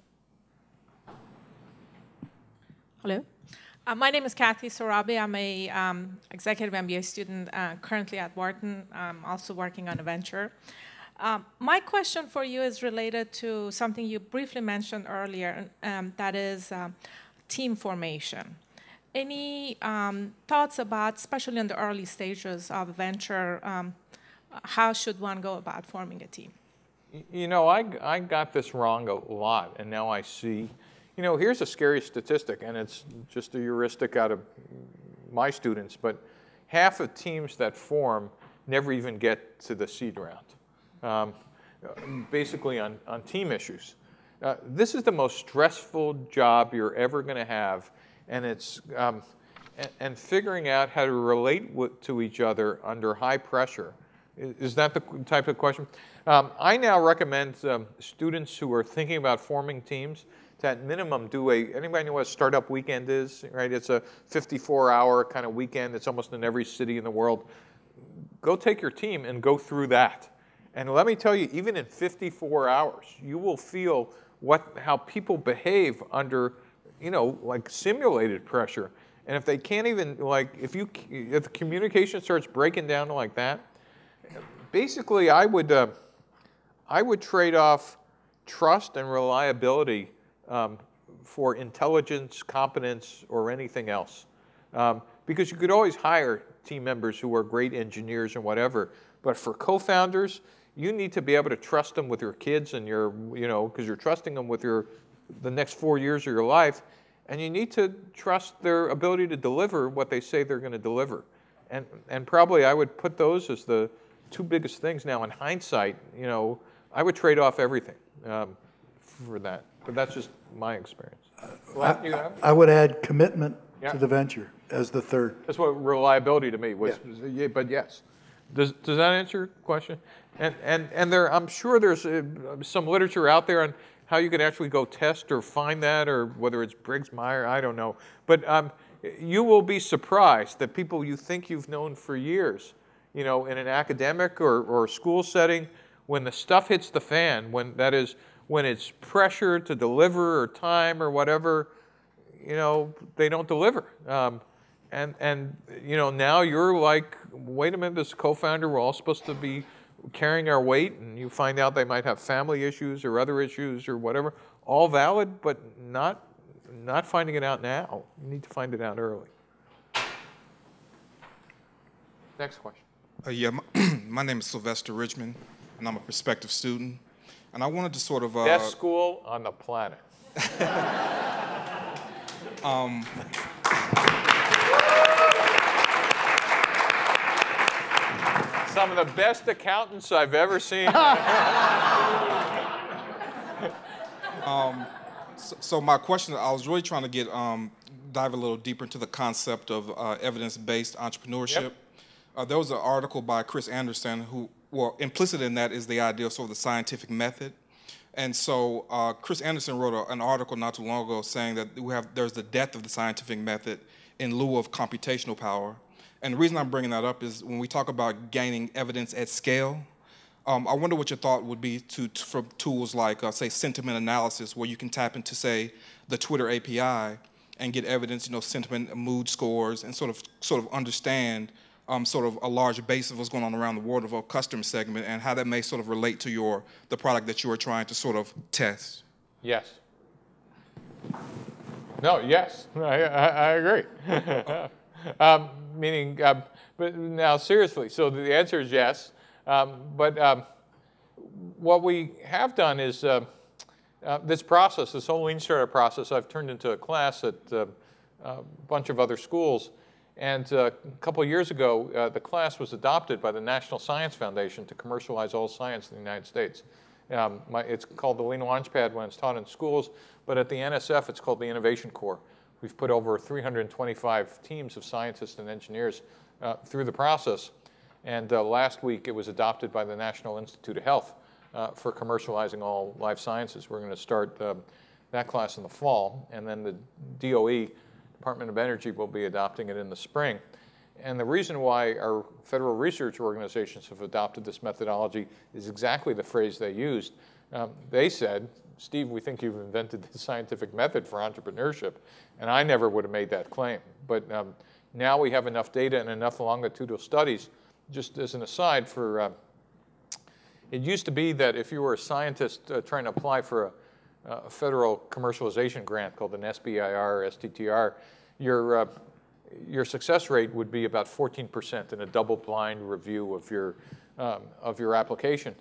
Speaker 9: Hello. My name is Kathy Sorabi. I'm a executive MBA student currently at Wharton. I'm also working on a venture. My question for you is related to something you briefly mentioned earlier, that is team formation. Any thoughts about, especially in the early stages of a venture, how should one go about forming a team?
Speaker 3: I got this wrong a lot, and now I see. Here's a scary statistic, and it's just a heuristic out of my students, but half of teams that form never even get to the seed round, basically on team issues. This is the most stressful job you're ever going to have, and it's and figuring out how to relate to each other under high pressure. Is that the type of question? I now recommend students who are thinking about forming teams to at minimum do anybody know what a startup weekend is, right? It's a 54-hour kind of weekend. It's almost in every city in the world. Go take your team and go through that. And let me tell you, even in 54 hours, you will feel how people behave under, simulated pressure. And if they can't even, if the communication starts breaking down like that, basically I would trade off trust and reliability for intelligence, competence, or anything else. Because you could always hire team members who are great engineers or whatever, but for co-founders, you need to be able to trust them with your kids and because you're trusting them with the next 4 years of your life, and you need to trust their ability to deliver what they say they're going to deliver. And probably I would put those as the two biggest things now. In hindsight, I would trade off everything for that. But that's just my experience.
Speaker 2: I would add commitment to the venture as the third.
Speaker 3: That's what reliability to me was. Yeah, but yes. Does that answer your question? And I'm sure there's some literature out there on how you can actually go test or find that, or whether it's Briggs-Meyer, I don't know. But you will be surprised that people you think you've known for years, in an academic or school setting, when the stuff hits the fan, when it's pressure to deliver or time or whatever, they don't deliver. And now you're like, wait a minute, this co-founder, we're all supposed to be carrying our weight, and you find out they might have family issues or other issues or whatever, all valid, but not finding it out now. You need to find it out early. Next question.
Speaker 10: My name is Sylvester Richmond, and I'm a prospective student. And I wanted to sort of...
Speaker 3: Best school on the planet. Some of the best accountants I've ever seen.
Speaker 10: So my question, I was really trying to dive a little deeper into the concept of evidence-based entrepreneurship. There was an article by Chris Anderson who, well, implicit in that is the idea of sort of the scientific method. And so Chris Anderson wrote an article not too long ago saying that there's the death of the scientific method in lieu of computational power. And the reason I'm bringing that up is when we talk about gaining evidence at scale, I wonder what your thought would be for tools like, say, sentiment analysis, where you can tap into, say, the Twitter API and get evidence, sentiment, mood scores, and sort of understand sort of a larger base of what's going on around the world of a customer segment and how that may sort of relate to the product that you are trying to sort of test.
Speaker 3: Yes. No, yes, I agree. Meaning, but now seriously, so the answer is yes. But what we have done is this process, this whole lean startup process, I've turned into a class at a bunch of other schools. And a couple of years ago, the class was adopted by the National Science Foundation to commercialize all science in the United States. It's called the Lean Launchpad when it's taught in schools, but at the NSF, it's called the Innovation Corps. We've put over 325 teams of scientists and engineers through the process. And last week, it was adopted by the National Institute of Health for commercializing all life sciences. We're going to start that class in the fall, and then the DOE, Department of Energy, will be adopting it in the spring. And the reason why our federal research organizations have adopted this methodology is exactly the phrase they used. They said, Steve, we think you've invented the scientific method for entrepreneurship. And I never would have made that claim. But now we have enough data and enough longitudinal studies. Just as an aside, it used to be that if you were a scientist trying to apply for a federal commercialization grant called an SBIR or STTR, your success rate would be about 14% in a double-blind review of your application.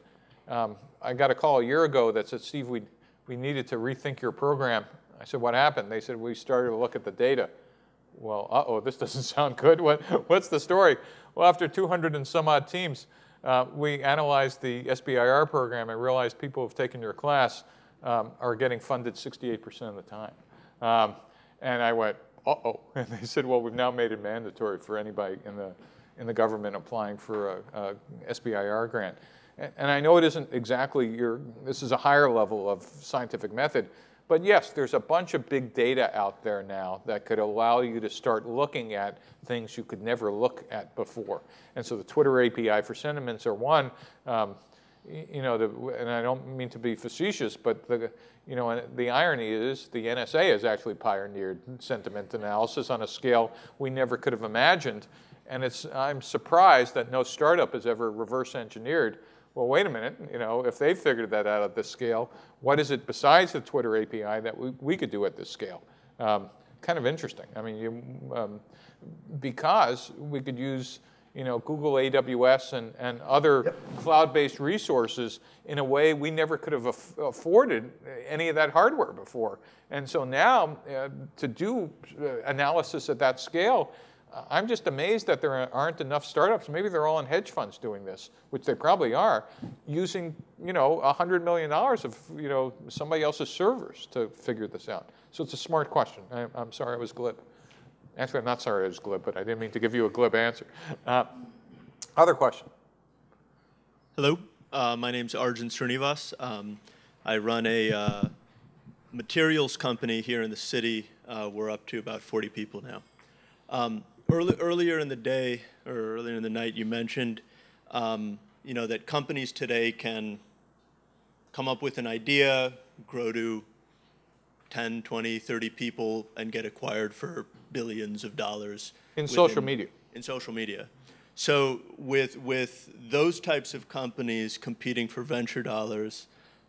Speaker 3: I got a call a year ago that said, Steve, we needed to rethink your program. I said, what happened? They said, we started to look at the data. Well, this doesn't sound good. What's the story? Well, after 200 and some odd teams, we analyzed the SBIR program and realized people who've taken your class are getting funded 68% of the time. And I went, uh-oh. And they said, well, we've now made it mandatory for anybody in the government applying for a SBIR grant. And I know it isn't exactly this is a higher level of scientific method, but yes, there's a bunch of big data out there now that could allow you to start looking at things you could never look at before. And so the Twitter API for sentiments are one. And I don't mean to be facetious, but the irony is the NSA has actually pioneered sentiment analysis on a scale we never could have imagined. And I'm surprised that no startup has ever reverse engineered. Well, wait a minute, if they figured that out at this scale, what is it besides the Twitter API that we could do at this scale? Kind of interesting. I mean, because we could use Google AWS and other cloud-based resources in a way we never could have afforded any of that hardware before. And so now to do analysis at that scale, I'm just amazed that there aren't enough startups. Maybe they're all in hedge funds doing this, which they probably are, using $100 million of somebody else's servers to figure this out. So it's a smart question. I'm sorry I was glib. Actually, I'm not sorry I was glib, but I didn't mean to give you a glib answer. Other question?
Speaker 11: Hello, my name's Arjun Srinivas. I run a materials company here in the city. We're up to about 40 people now. Earlier in the day, or earlier in the night, you mentioned that companies today can come up with an idea, grow to 10, 20, 30 people, and get acquired for billions of dollars.
Speaker 3: In social media.
Speaker 11: In social media. So with those types of companies competing for venture dollars,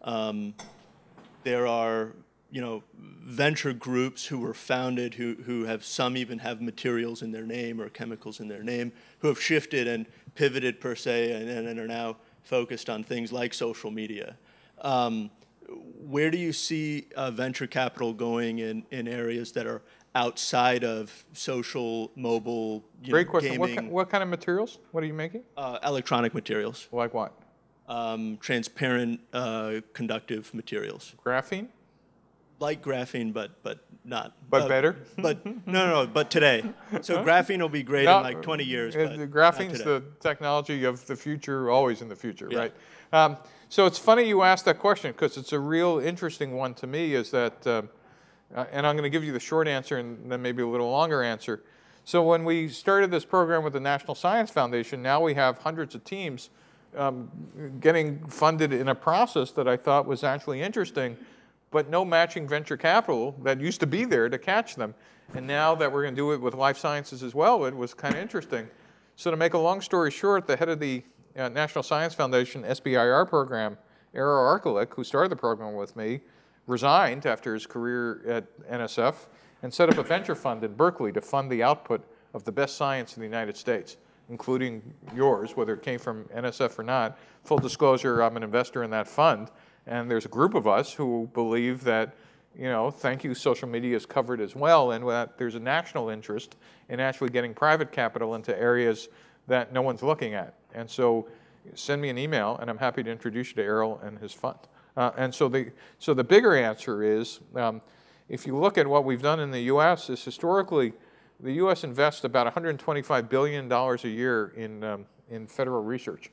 Speaker 11: there are venture groups who were founded who have some even have materials in their name or chemicals in their name, who have shifted and pivoted per se and are now focused on things like social media. Where do you see venture capital going in areas that are outside of social, mobile,
Speaker 3: Great question.
Speaker 11: gaming?
Speaker 3: What kind of materials? What are you making?
Speaker 11: Electronic materials.
Speaker 3: Like what?
Speaker 11: Transparent, conductive materials.
Speaker 3: Graphene?
Speaker 11: like graphene, but not.
Speaker 3: But better?
Speaker 11: But no, but today. So graphene will be great in like 20 years. But
Speaker 3: graphene's the technology of the future, always in the future, right? So it's funny you asked that question because it's a real interesting one to me. Is that, and I'm going to give you the short answer and then maybe a little longer answer. So when we started this program with the National Science Foundation, now we have hundreds of teams getting funded in a process that I thought was actually interesting, but no matching venture capital that used to be there to catch them. And now that we're going to do it with life sciences as well, it was kind of interesting. So to make a long story short, the head of the National Science Foundation SBIR program, Eero Arkolik, who started the program with me, resigned after his career at NSF and set up a venture fund in Berkeley to fund the output of the best science in the United States, including yours, whether it came from NSF or not. Full disclosure, I'm an investor in that fund. And there's a group of us who believe that, thank you, social media is covered as well, and that there's a national interest in actually getting private capital into areas that no one's looking at. And so send me an email, and I'm happy to introduce you to Errol and his fund. And so the bigger answer is, if you look at what we've done in the U.S., is historically, the U.S. invests about $125 billion a year in federal research.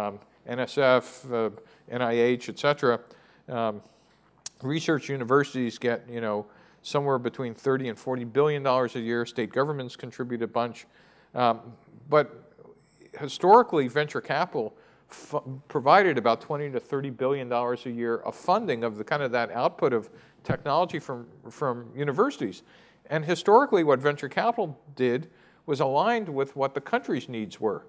Speaker 3: NSF, NIH, et cetera. Research universities get, somewhere between $30 and $40 billion a year. State governments contribute a bunch. But historically, venture capital provided about $20 to $30 billion a year of funding of the kind of that output of technology from universities. And historically, what venture capital did was aligned with what the country's needs were.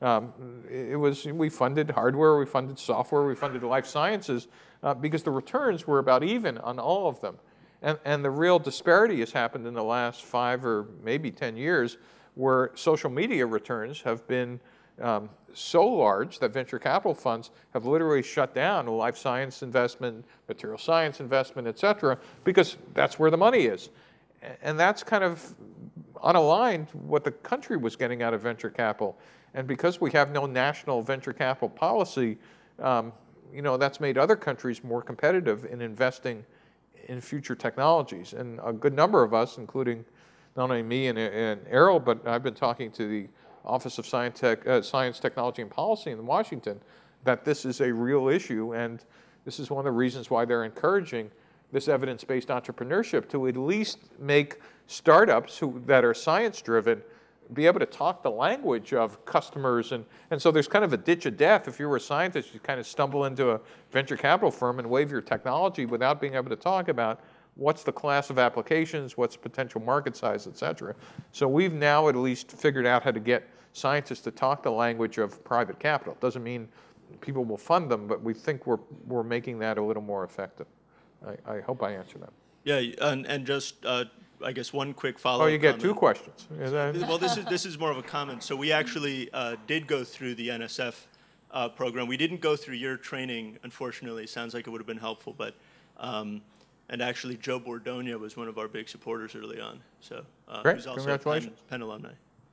Speaker 3: We funded hardware, we funded software, we funded life sciences because the returns were about even on all of them. And the real disparity has happened in the last 5 or maybe 10 years where social media returns have been so large that venture capital funds have literally shut down life science investment, material science investment, et cetera, because that's where the money is. And that's kind of unaligned what the country was getting out of venture capital. And because we have no national venture capital policy, that's made other countries more competitive in investing in future technologies. And a good number of us, including not only me and Errol, but I've been talking to the Office of Science, Technology, and Policy in Washington, that this is a real issue. And this is one of the reasons why they're encouraging this evidence-based entrepreneurship to at least make startups that are science-driven be able to talk the language of customers. And so there's kind of a ditch of death. If you were a scientist, you kind of stumble into a venture capital firm and wave your technology without being able to talk about what's the class of applications, what's potential market size, et cetera. So we've now at least figured out how to get scientists to talk the language of private capital. Doesn't mean people will fund them, but we think we're making that a little more effective. I hope I answered that.
Speaker 11: Yeah, and just I guess one quick follow-up.
Speaker 3: Oh, you get
Speaker 11: comment.
Speaker 3: 2 questions.
Speaker 11: Well, this is more of a comment. So we actually did go through the NSF program. We didn't go through your training, unfortunately. Sounds like it would have been helpful, but and actually Joe Bordonia was one of our big supporters early on. So
Speaker 3: Great,
Speaker 11: who's also
Speaker 3: congratulations.
Speaker 11: Penn alumni.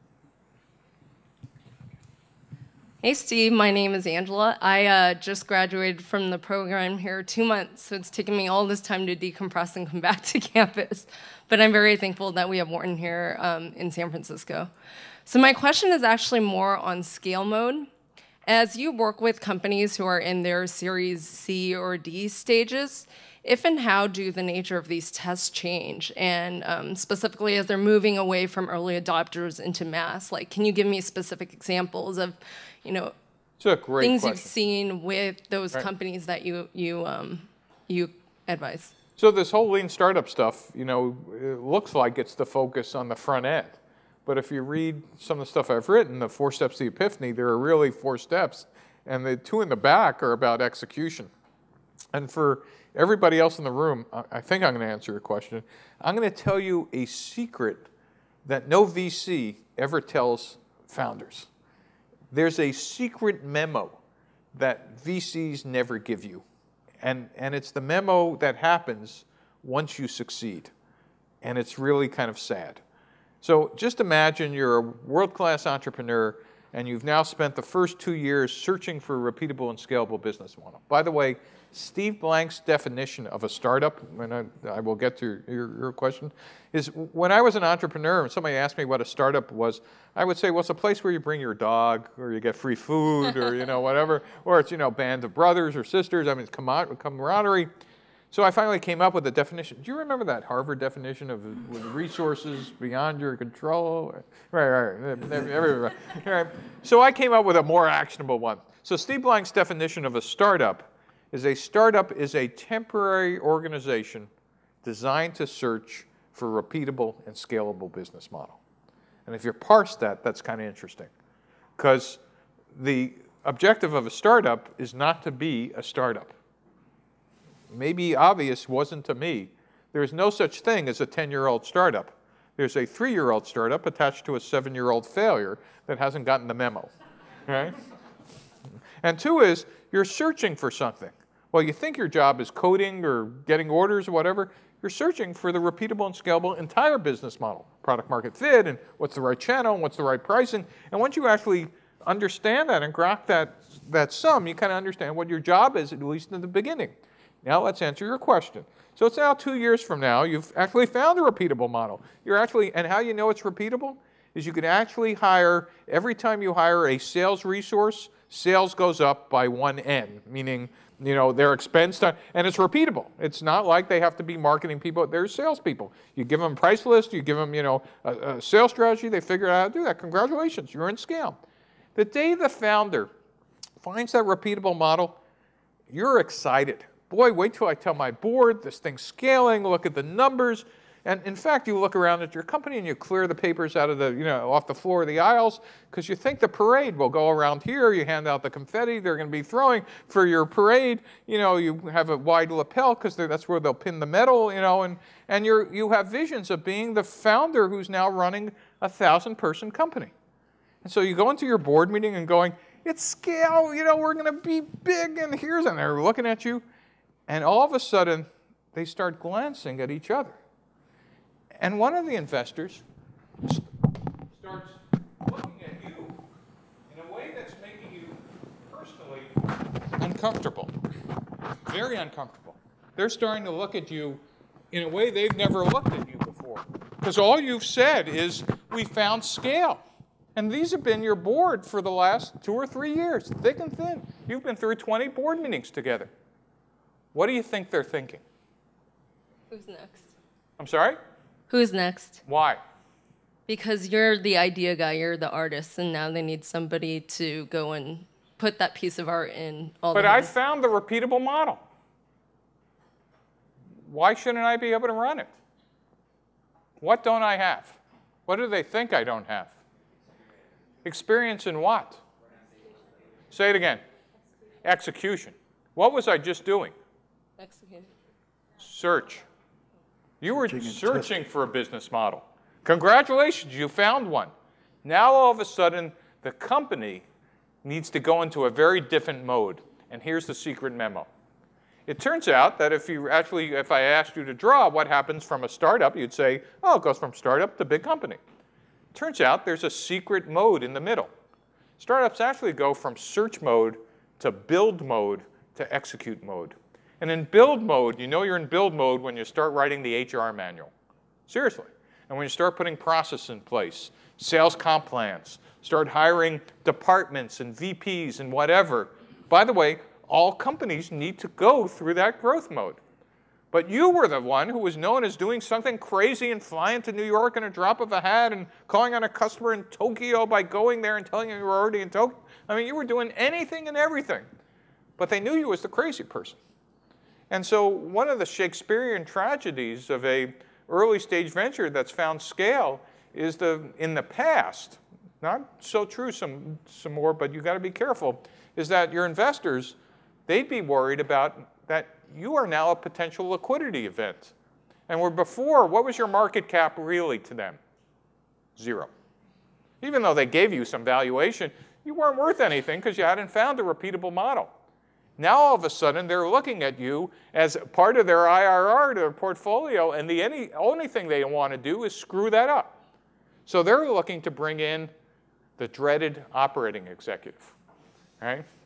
Speaker 12: Hey, Steve. My name is Angela. I just graduated from the program here 2 months, so it's taken me all this time to decompress and come back to campus. But I'm very thankful that we have Wharton here in San Francisco. So my question is actually more on scale mode. As you work with companies who are in their Series C or D stages, if and how do the nature of these tests change? And specifically as they're moving away from early adopters into mass, like, can you give me specific examples of,
Speaker 3: it's a great
Speaker 12: things
Speaker 3: question.
Speaker 12: you've seen with those companies that you advise?
Speaker 3: So this whole lean startup stuff, it looks like it's the focus on the front end. But if you read some of the stuff I've written, the 4 steps to the epiphany, there are really 4 steps. And the 2 in the back are about execution. And for everybody else in the room, I think I'm going to answer your question. I'm going to tell you a secret that no VC ever tells founders. There's a secret memo that VCs never give you. And it's the memo that happens once you succeed. And it's really kind of sad. So just imagine you're a world-class entrepreneur and you've now spent the first 2 years searching for a repeatable and scalable business model. By the way, Steve Blank's definition of a startup, and I will get to your question, is when I was an entrepreneur and somebody asked me what a startup was, I would say, well, it's a place where you bring your dog, or you get free food, or whatever, or it's band of brothers or sisters. I mean, it's camaraderie. So I finally came up with a definition. Do you remember that Harvard definition of resources beyond your control? Right. So I came up with a more actionable one. So Steve Blank's definition of a startup is a temporary organization designed to search for a repeatable and scalable business model. And if you parse that, that's kind of interesting. Because the objective of a startup is not to be a startup. Maybe obvious wasn't to me. There's no such thing as a 10-year-old startup. There's a 3-year-old startup attached to a 7-year-old failure that hasn't gotten the memo, right? And 2 is you're searching for something. Well, you think your job is coding or getting orders or whatever. You're searching for the repeatable and scalable entire business model, product market fit, and what's the right channel, and what's the right pricing. And once you actually understand that and grok that sum, you kind of understand what your job is, at least in the beginning. Now let's answer your question. So it's now 2 years from now, you've actually found a repeatable model. And how you know it's repeatable is you can actually hire, every time you hire a sales resource, sales goes up by 1N, meaning their expense time, and it's repeatable. It's not like they have to be marketing people. They're salespeople. You give them a price list, you give them a sales strategy, they figure out how to do that. Congratulations, you're in scale. The day the founder finds that repeatable model, you're excited. Boy, wait till I tell my board, this thing's scaling, look at the numbers. And in fact, you look around at your company and you clear the papers out of off the floor of the aisles because you think the parade will go around here. You hand out the confetti they're going to be throwing for your parade. You have a wide lapel because that's where they'll pin the medal, and you have visions of being the founder who's now running a 1,000-person company. And so you go into your board meeting and going, it's scale, we're going to be big, and they're looking at you. And all of a sudden, they start glancing at each other. And one of the investors starts looking at you in a way that's making you personally uncomfortable, very uncomfortable. They're starting to look at you in a way they've never looked at you before. Because all you've said is, we found scale. And these have been your board for the last 2 or 3 years, thick and thin. You've been through 20 board meetings together. What do you think they're thinking?
Speaker 12: Who's next?
Speaker 3: I'm sorry?
Speaker 12: Who's next?
Speaker 3: Why?
Speaker 12: Because you're the idea guy, you're the artist, and now they need somebody to go and put that piece of art in all
Speaker 3: But I found the repeatable model. Why shouldn't I be able to run it? What don't I have? What do they think I don't have? Experience in what? Say it again. Execution. What was I just doing?
Speaker 12: Execution.
Speaker 3: Search. You were searching for a business model. Congratulations, you found one. Now all of a sudden, the company needs to go into a very different mode. And here's the secret memo. It turns out that if I asked you to draw what happens from a startup, you'd say, oh, it goes from startup to big company. Turns out there's a secret mode in the middle. Startups actually go from search mode to build mode to execute mode. And in build mode, you're in build mode when you start writing the HR manual. Seriously. And when you start putting process in place, sales comp plans, start hiring departments and VPs and whatever. By the way, all companies need to go through that growth mode. But you were the one who was known as doing something crazy and flying to New York in a drop of a hat and calling on a customer in Tokyo by going there and telling them you were already in Tokyo. I mean, you were doing anything and everything. But they knew you as the crazy person. And so one of the Shakespearean tragedies of a early stage venture that's found scale is in the past, not so true some more, but you've got to be careful, is that your investors, they'd be worried about that you are now a potential liquidity event. And where before, what was your market cap really to them? 0. Even though they gave you some valuation, you weren't worth anything because you hadn't found a repeatable model. Now all of a sudden, they're looking at you as part of their IRR, their portfolio, and the only thing they want to do is screw that up. So they're looking to bring in the dreaded operating executive, right?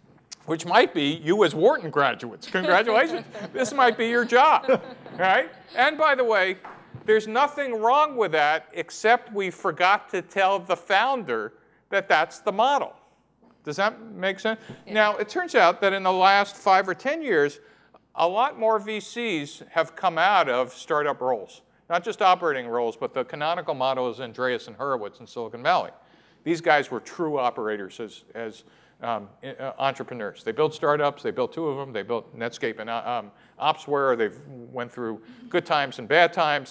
Speaker 3: which might be you as Wharton graduates. Congratulations. This might be your job, right? And by the way, there's nothing wrong with that except we forgot to tell the founder that that's the model. Does that make sense? Yeah. Now, it turns out that in the last 5 or 10 years, a lot more VCs have come out of startup roles. Not just operating roles, but the canonical model is Andreessen and Horowitz in Silicon Valley. These guys were true operators as entrepreneurs. They built startups. They built 2 of them. They built Netscape and Opsware. They went through good times and bad times.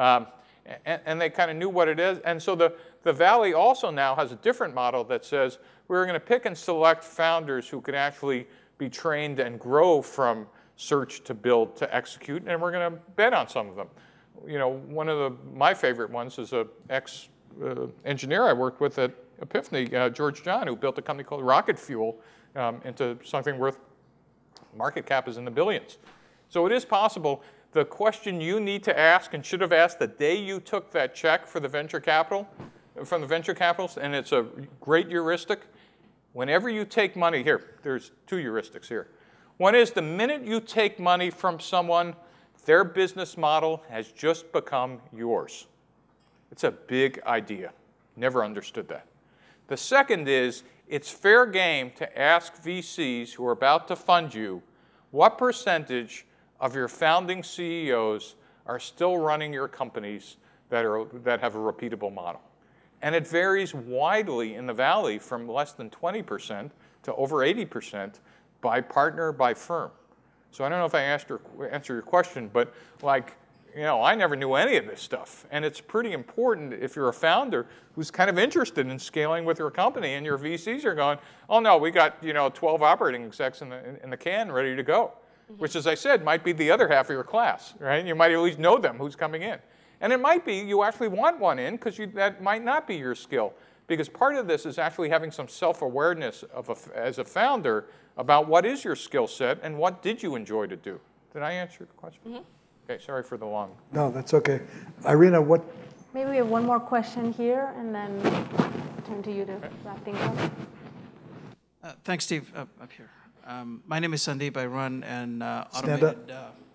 Speaker 3: And they kind of knew what it is. And so the Valley also now has a different model that says we're going to pick and select founders who can actually be trained and grow from search to build to execute, and we're going to bet on some of them. You know, one of my favorite ones is a ex-engineer I worked with at Epiphany, George John, who built a company called Rocket Fuel into something worth, market cap is in the billions. So it is possible. The question you need to ask and should have asked the day you took that check for the venture capital, from the venture capitalists, and it's a great heuristic. Whenever you take money, here, there's 2 heuristics here. One is the minute you take money from someone, their business model has just become yours. It's a big idea. Never understood that. The second is it's fair game to ask VCs who are about to fund you what percentage of your founding CEOs are still running your companies that have a repeatable model. And it varies widely in the Valley from less than 20% to over 80% by partner, by firm. So I don't know if I answer your question, but like, you know, I never knew any of this stuff. And it's pretty important if you're a founder who's kind of interested in scaling with your company and your VCs are going, oh no, we got, you know, 12 operating execs in the can ready to go. Mm-hmm. Which, as I said, might be the other half of your class, right? You might at least know them who's coming in. And it might be you actually want one in because that might not be your skill. Because part of this is actually having some self-awareness as a founder about what is your skill set and what did you enjoy to do. Did I answer your question? Mm-hmm. Okay, sorry for the long.
Speaker 2: No, that's okay. Irina, what?
Speaker 4: Maybe we have one more question here, and then turn to you to wrap things up.
Speaker 13: Thanks, Steve. Up here. My name is Sandeep. I run an automated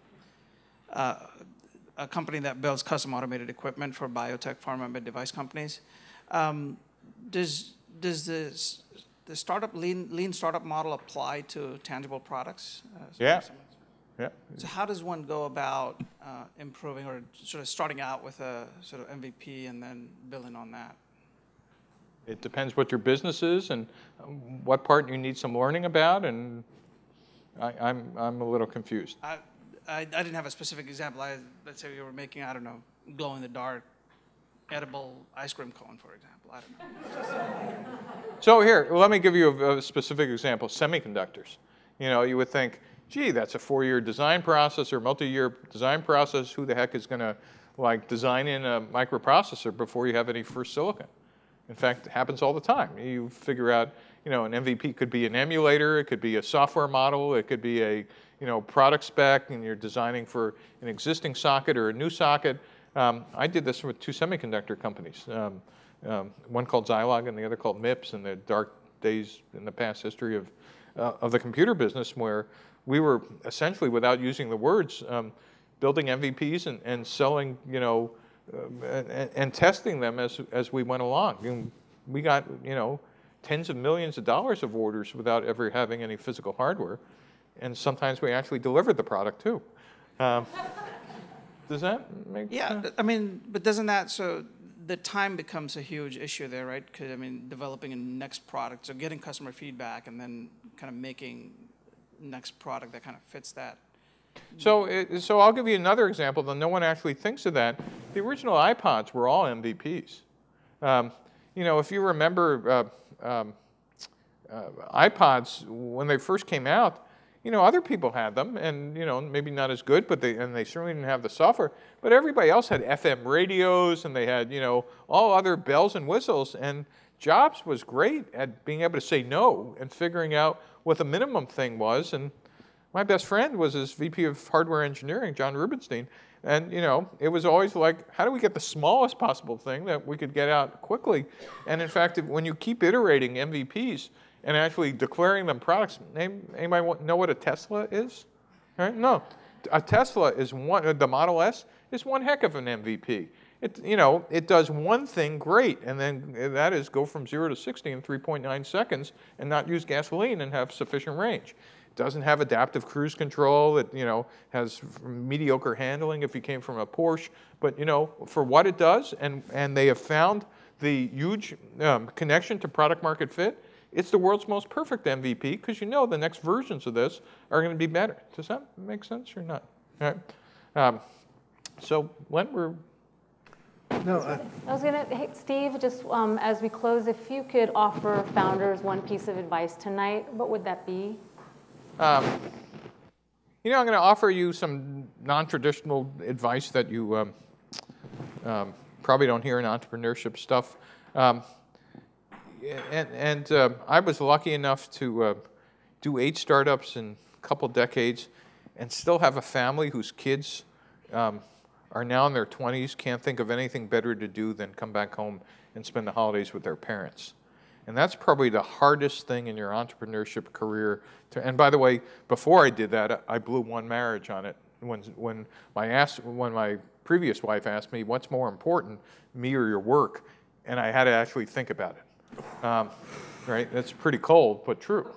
Speaker 13: a company that builds custom automated equipment for biotech, pharma, and med device companies. Does the startup lean startup model apply to tangible products?
Speaker 3: Yeah. Yeah.
Speaker 13: So how does one go about improving or sort of starting out with a sort of MVP and then building on that?
Speaker 3: It depends what your business is and what part you need some learning about, and I'm a little confused.
Speaker 13: I didn't have a specific example. Let's say you were making, I don't know, glow-in-the-dark edible ice cream cone, for example. I don't know.
Speaker 3: So here, let me give you a specific example. Semiconductors. You know, you would think, gee, that's a 4-year design process or multi-year design process. Who the heck is going to like design in a microprocessor before you have any first silicon? In fact, it happens all the time. You figure out, you know, an MVP could be an emulator, it could be a software model, it could be a, you know, product spec, and you're designing for an existing socket or a new socket. I did this with 2 semiconductor companies, one called Zilog and the other called MIPS, in the dark days in the past history of the computer business, where we were essentially, without using the words, building MVPs and selling, you know, and testing them as we went along. And we got, you know, tens of millions of dollars of orders without ever having any physical hardware. And sometimes we actually delivered the product too. Does that make sense?
Speaker 13: Yeah, I mean, but doesn't that, so the time becomes a huge issue there, right? Because, I mean, developing a next product, so getting customer feedback and then kind of making next product that kind of fits that.
Speaker 3: So I'll give you another example, though no one actually thinks of that. The original iPods were all MVPs. You know, if you remember iPods, when they first came out, you know, other people had them, and, you know, maybe not as good, but they certainly didn't have the software. But everybody else had FM radios, and they had, you know, all other bells and whistles. And Jobs was great at being able to say no and figuring out what the minimum thing was. And my best friend was his VP of hardware engineering, John Rubinstein. And, you know, it was always like, how do we get the smallest possible thing that we could get out quickly? And in fact, when you keep iterating MVPs, and actually declaring them products. Anybody know what a Tesla is? Right? No. A Tesla is the Model S is one heck of an MVP. It does one thing great, and then that is go from 0 to 60 in 3.9 seconds and not use gasoline and have sufficient range. It doesn't have adaptive cruise control. It has mediocre handling if you came from a Porsche. But for what it does, and they have found the huge connection to product market fit, it's the world's most perfect MVP because the next versions of this are going to be better. Does that make sense or not? All right. So when we're
Speaker 2: No,
Speaker 4: I was gonna, hey, Steve, just as we close, if you could offer founders one piece of advice tonight, what would that be?
Speaker 3: I'm going to offer you some non-traditional advice that you probably don't hear in entrepreneurship stuff. I was lucky enough to do 8 startups in a couple decades and still have a family whose kids are now in their 20s, can't think of anything better to do than come back home and spend the holidays with their parents. And that's probably the hardest thing in your entrepreneurship career. And by the way, before I did that, I blew one marriage on it. When my previous wife asked me, what's more important, me or your work? And I had to actually think about it. Right? That's pretty cold, but true.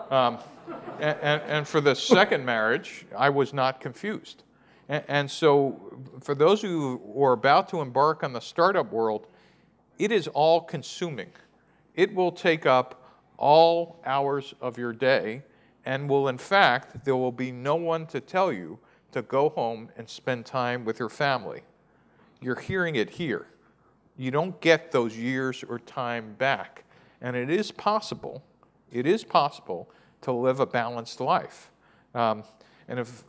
Speaker 3: And for the second marriage, I was not confused. And so for those of you who are about to embark on the startup world, it is all consuming. It will take up all hours of your day and will, in fact, there will be no one to tell you to go home and spend time with your family. You're hearing it here. You don't get those years or time back. And it is possible to live a balanced life. And if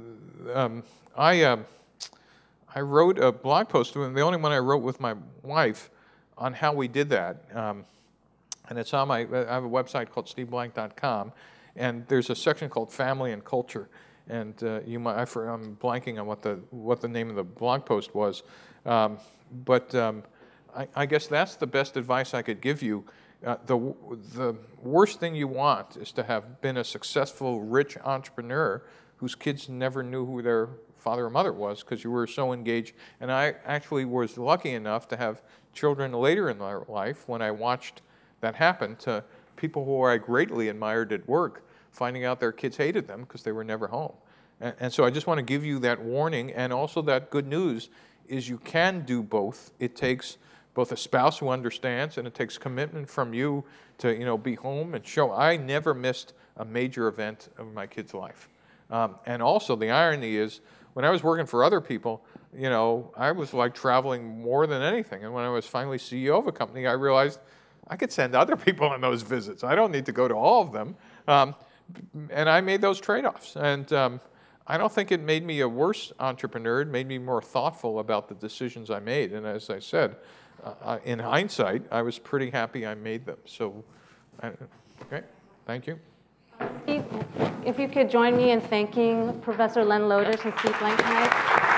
Speaker 3: I wrote a blog post, the only one I wrote with my wife, on how we did that. And it's on I have a website called steveblank.com, and there's a section called Family and Culture. And I'm blanking on what the name of the blog post was, but I guess that's the best advice I could give you. The worst thing you want is to have been a successful, rich entrepreneur whose kids never knew who their father or mother was because you were so engaged. And I actually was lucky enough to have children later in their life when I watched that happen to people who I greatly admired at work, finding out their kids hated them because they were never home. And so I just want to give you that warning, and also that good news is you can do both. It takes both a spouse who understands, and it takes commitment from you to be home and show. I never missed a major event of my kid's life. And also the irony is, when I was working for other people, I was like traveling more than anything. And when I was finally CEO of a company, I realized I could send other people on those visits. I don't need to go to all of them. And I made those trade-offs. And I don't think it made me a worse entrepreneur. It made me more thoughtful about the decisions I made. And as I said, in hindsight, I was pretty happy I made them. So, okay, thank you.
Speaker 4: Steve, if you could join me in thanking Professor Len Lodish and Steve Blank tonight.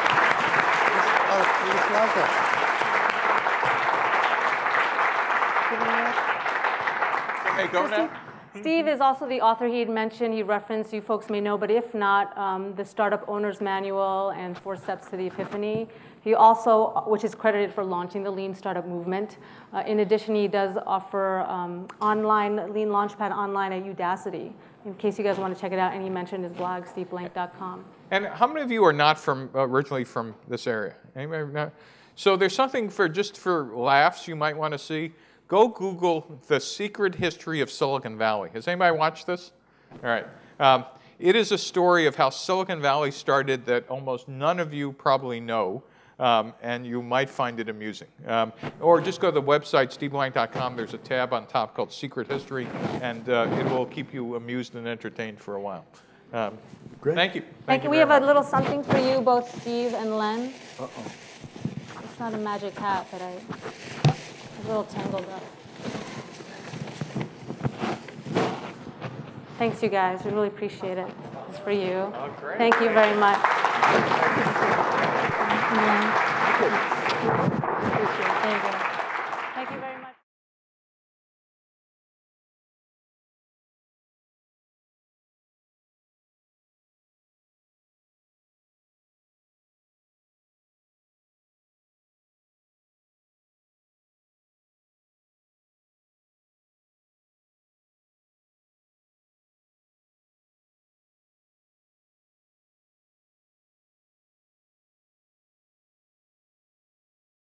Speaker 3: Hey, go now.
Speaker 4: Steve is also the author he had mentioned, he referenced, you folks may know, but if not, the Startup Owner's Manual and 4 Steps to the Epiphany. He also, which is credited for launching the Lean Startup movement. In addition, he does offer online, Lean Launchpad online at Udacity, in case you guys want to check it out. And he mentioned his blog, steveblank.com.
Speaker 3: And how many of you are not originally from this area? Anybody not? So there's something just for laughs you might want to see. Go Google The Secret History of Silicon Valley. Has anybody watched this? All right. It is a story of how Silicon Valley started that almost none of you probably know, and you might find it amusing. Or just go to the website, steveblank.com. There's a tab on top called Secret History, and it will keep you amused and entertained for a while.
Speaker 2: Great.
Speaker 3: Thank you.
Speaker 4: Thank you. We have a little something for you, both Steve and Len.
Speaker 2: Uh-oh.
Speaker 4: It's not a magic hat, but a little tangled up. Thanks, you guys. We really appreciate it. It's for you.
Speaker 3: Oh, great.
Speaker 4: Thank you very much. There you go.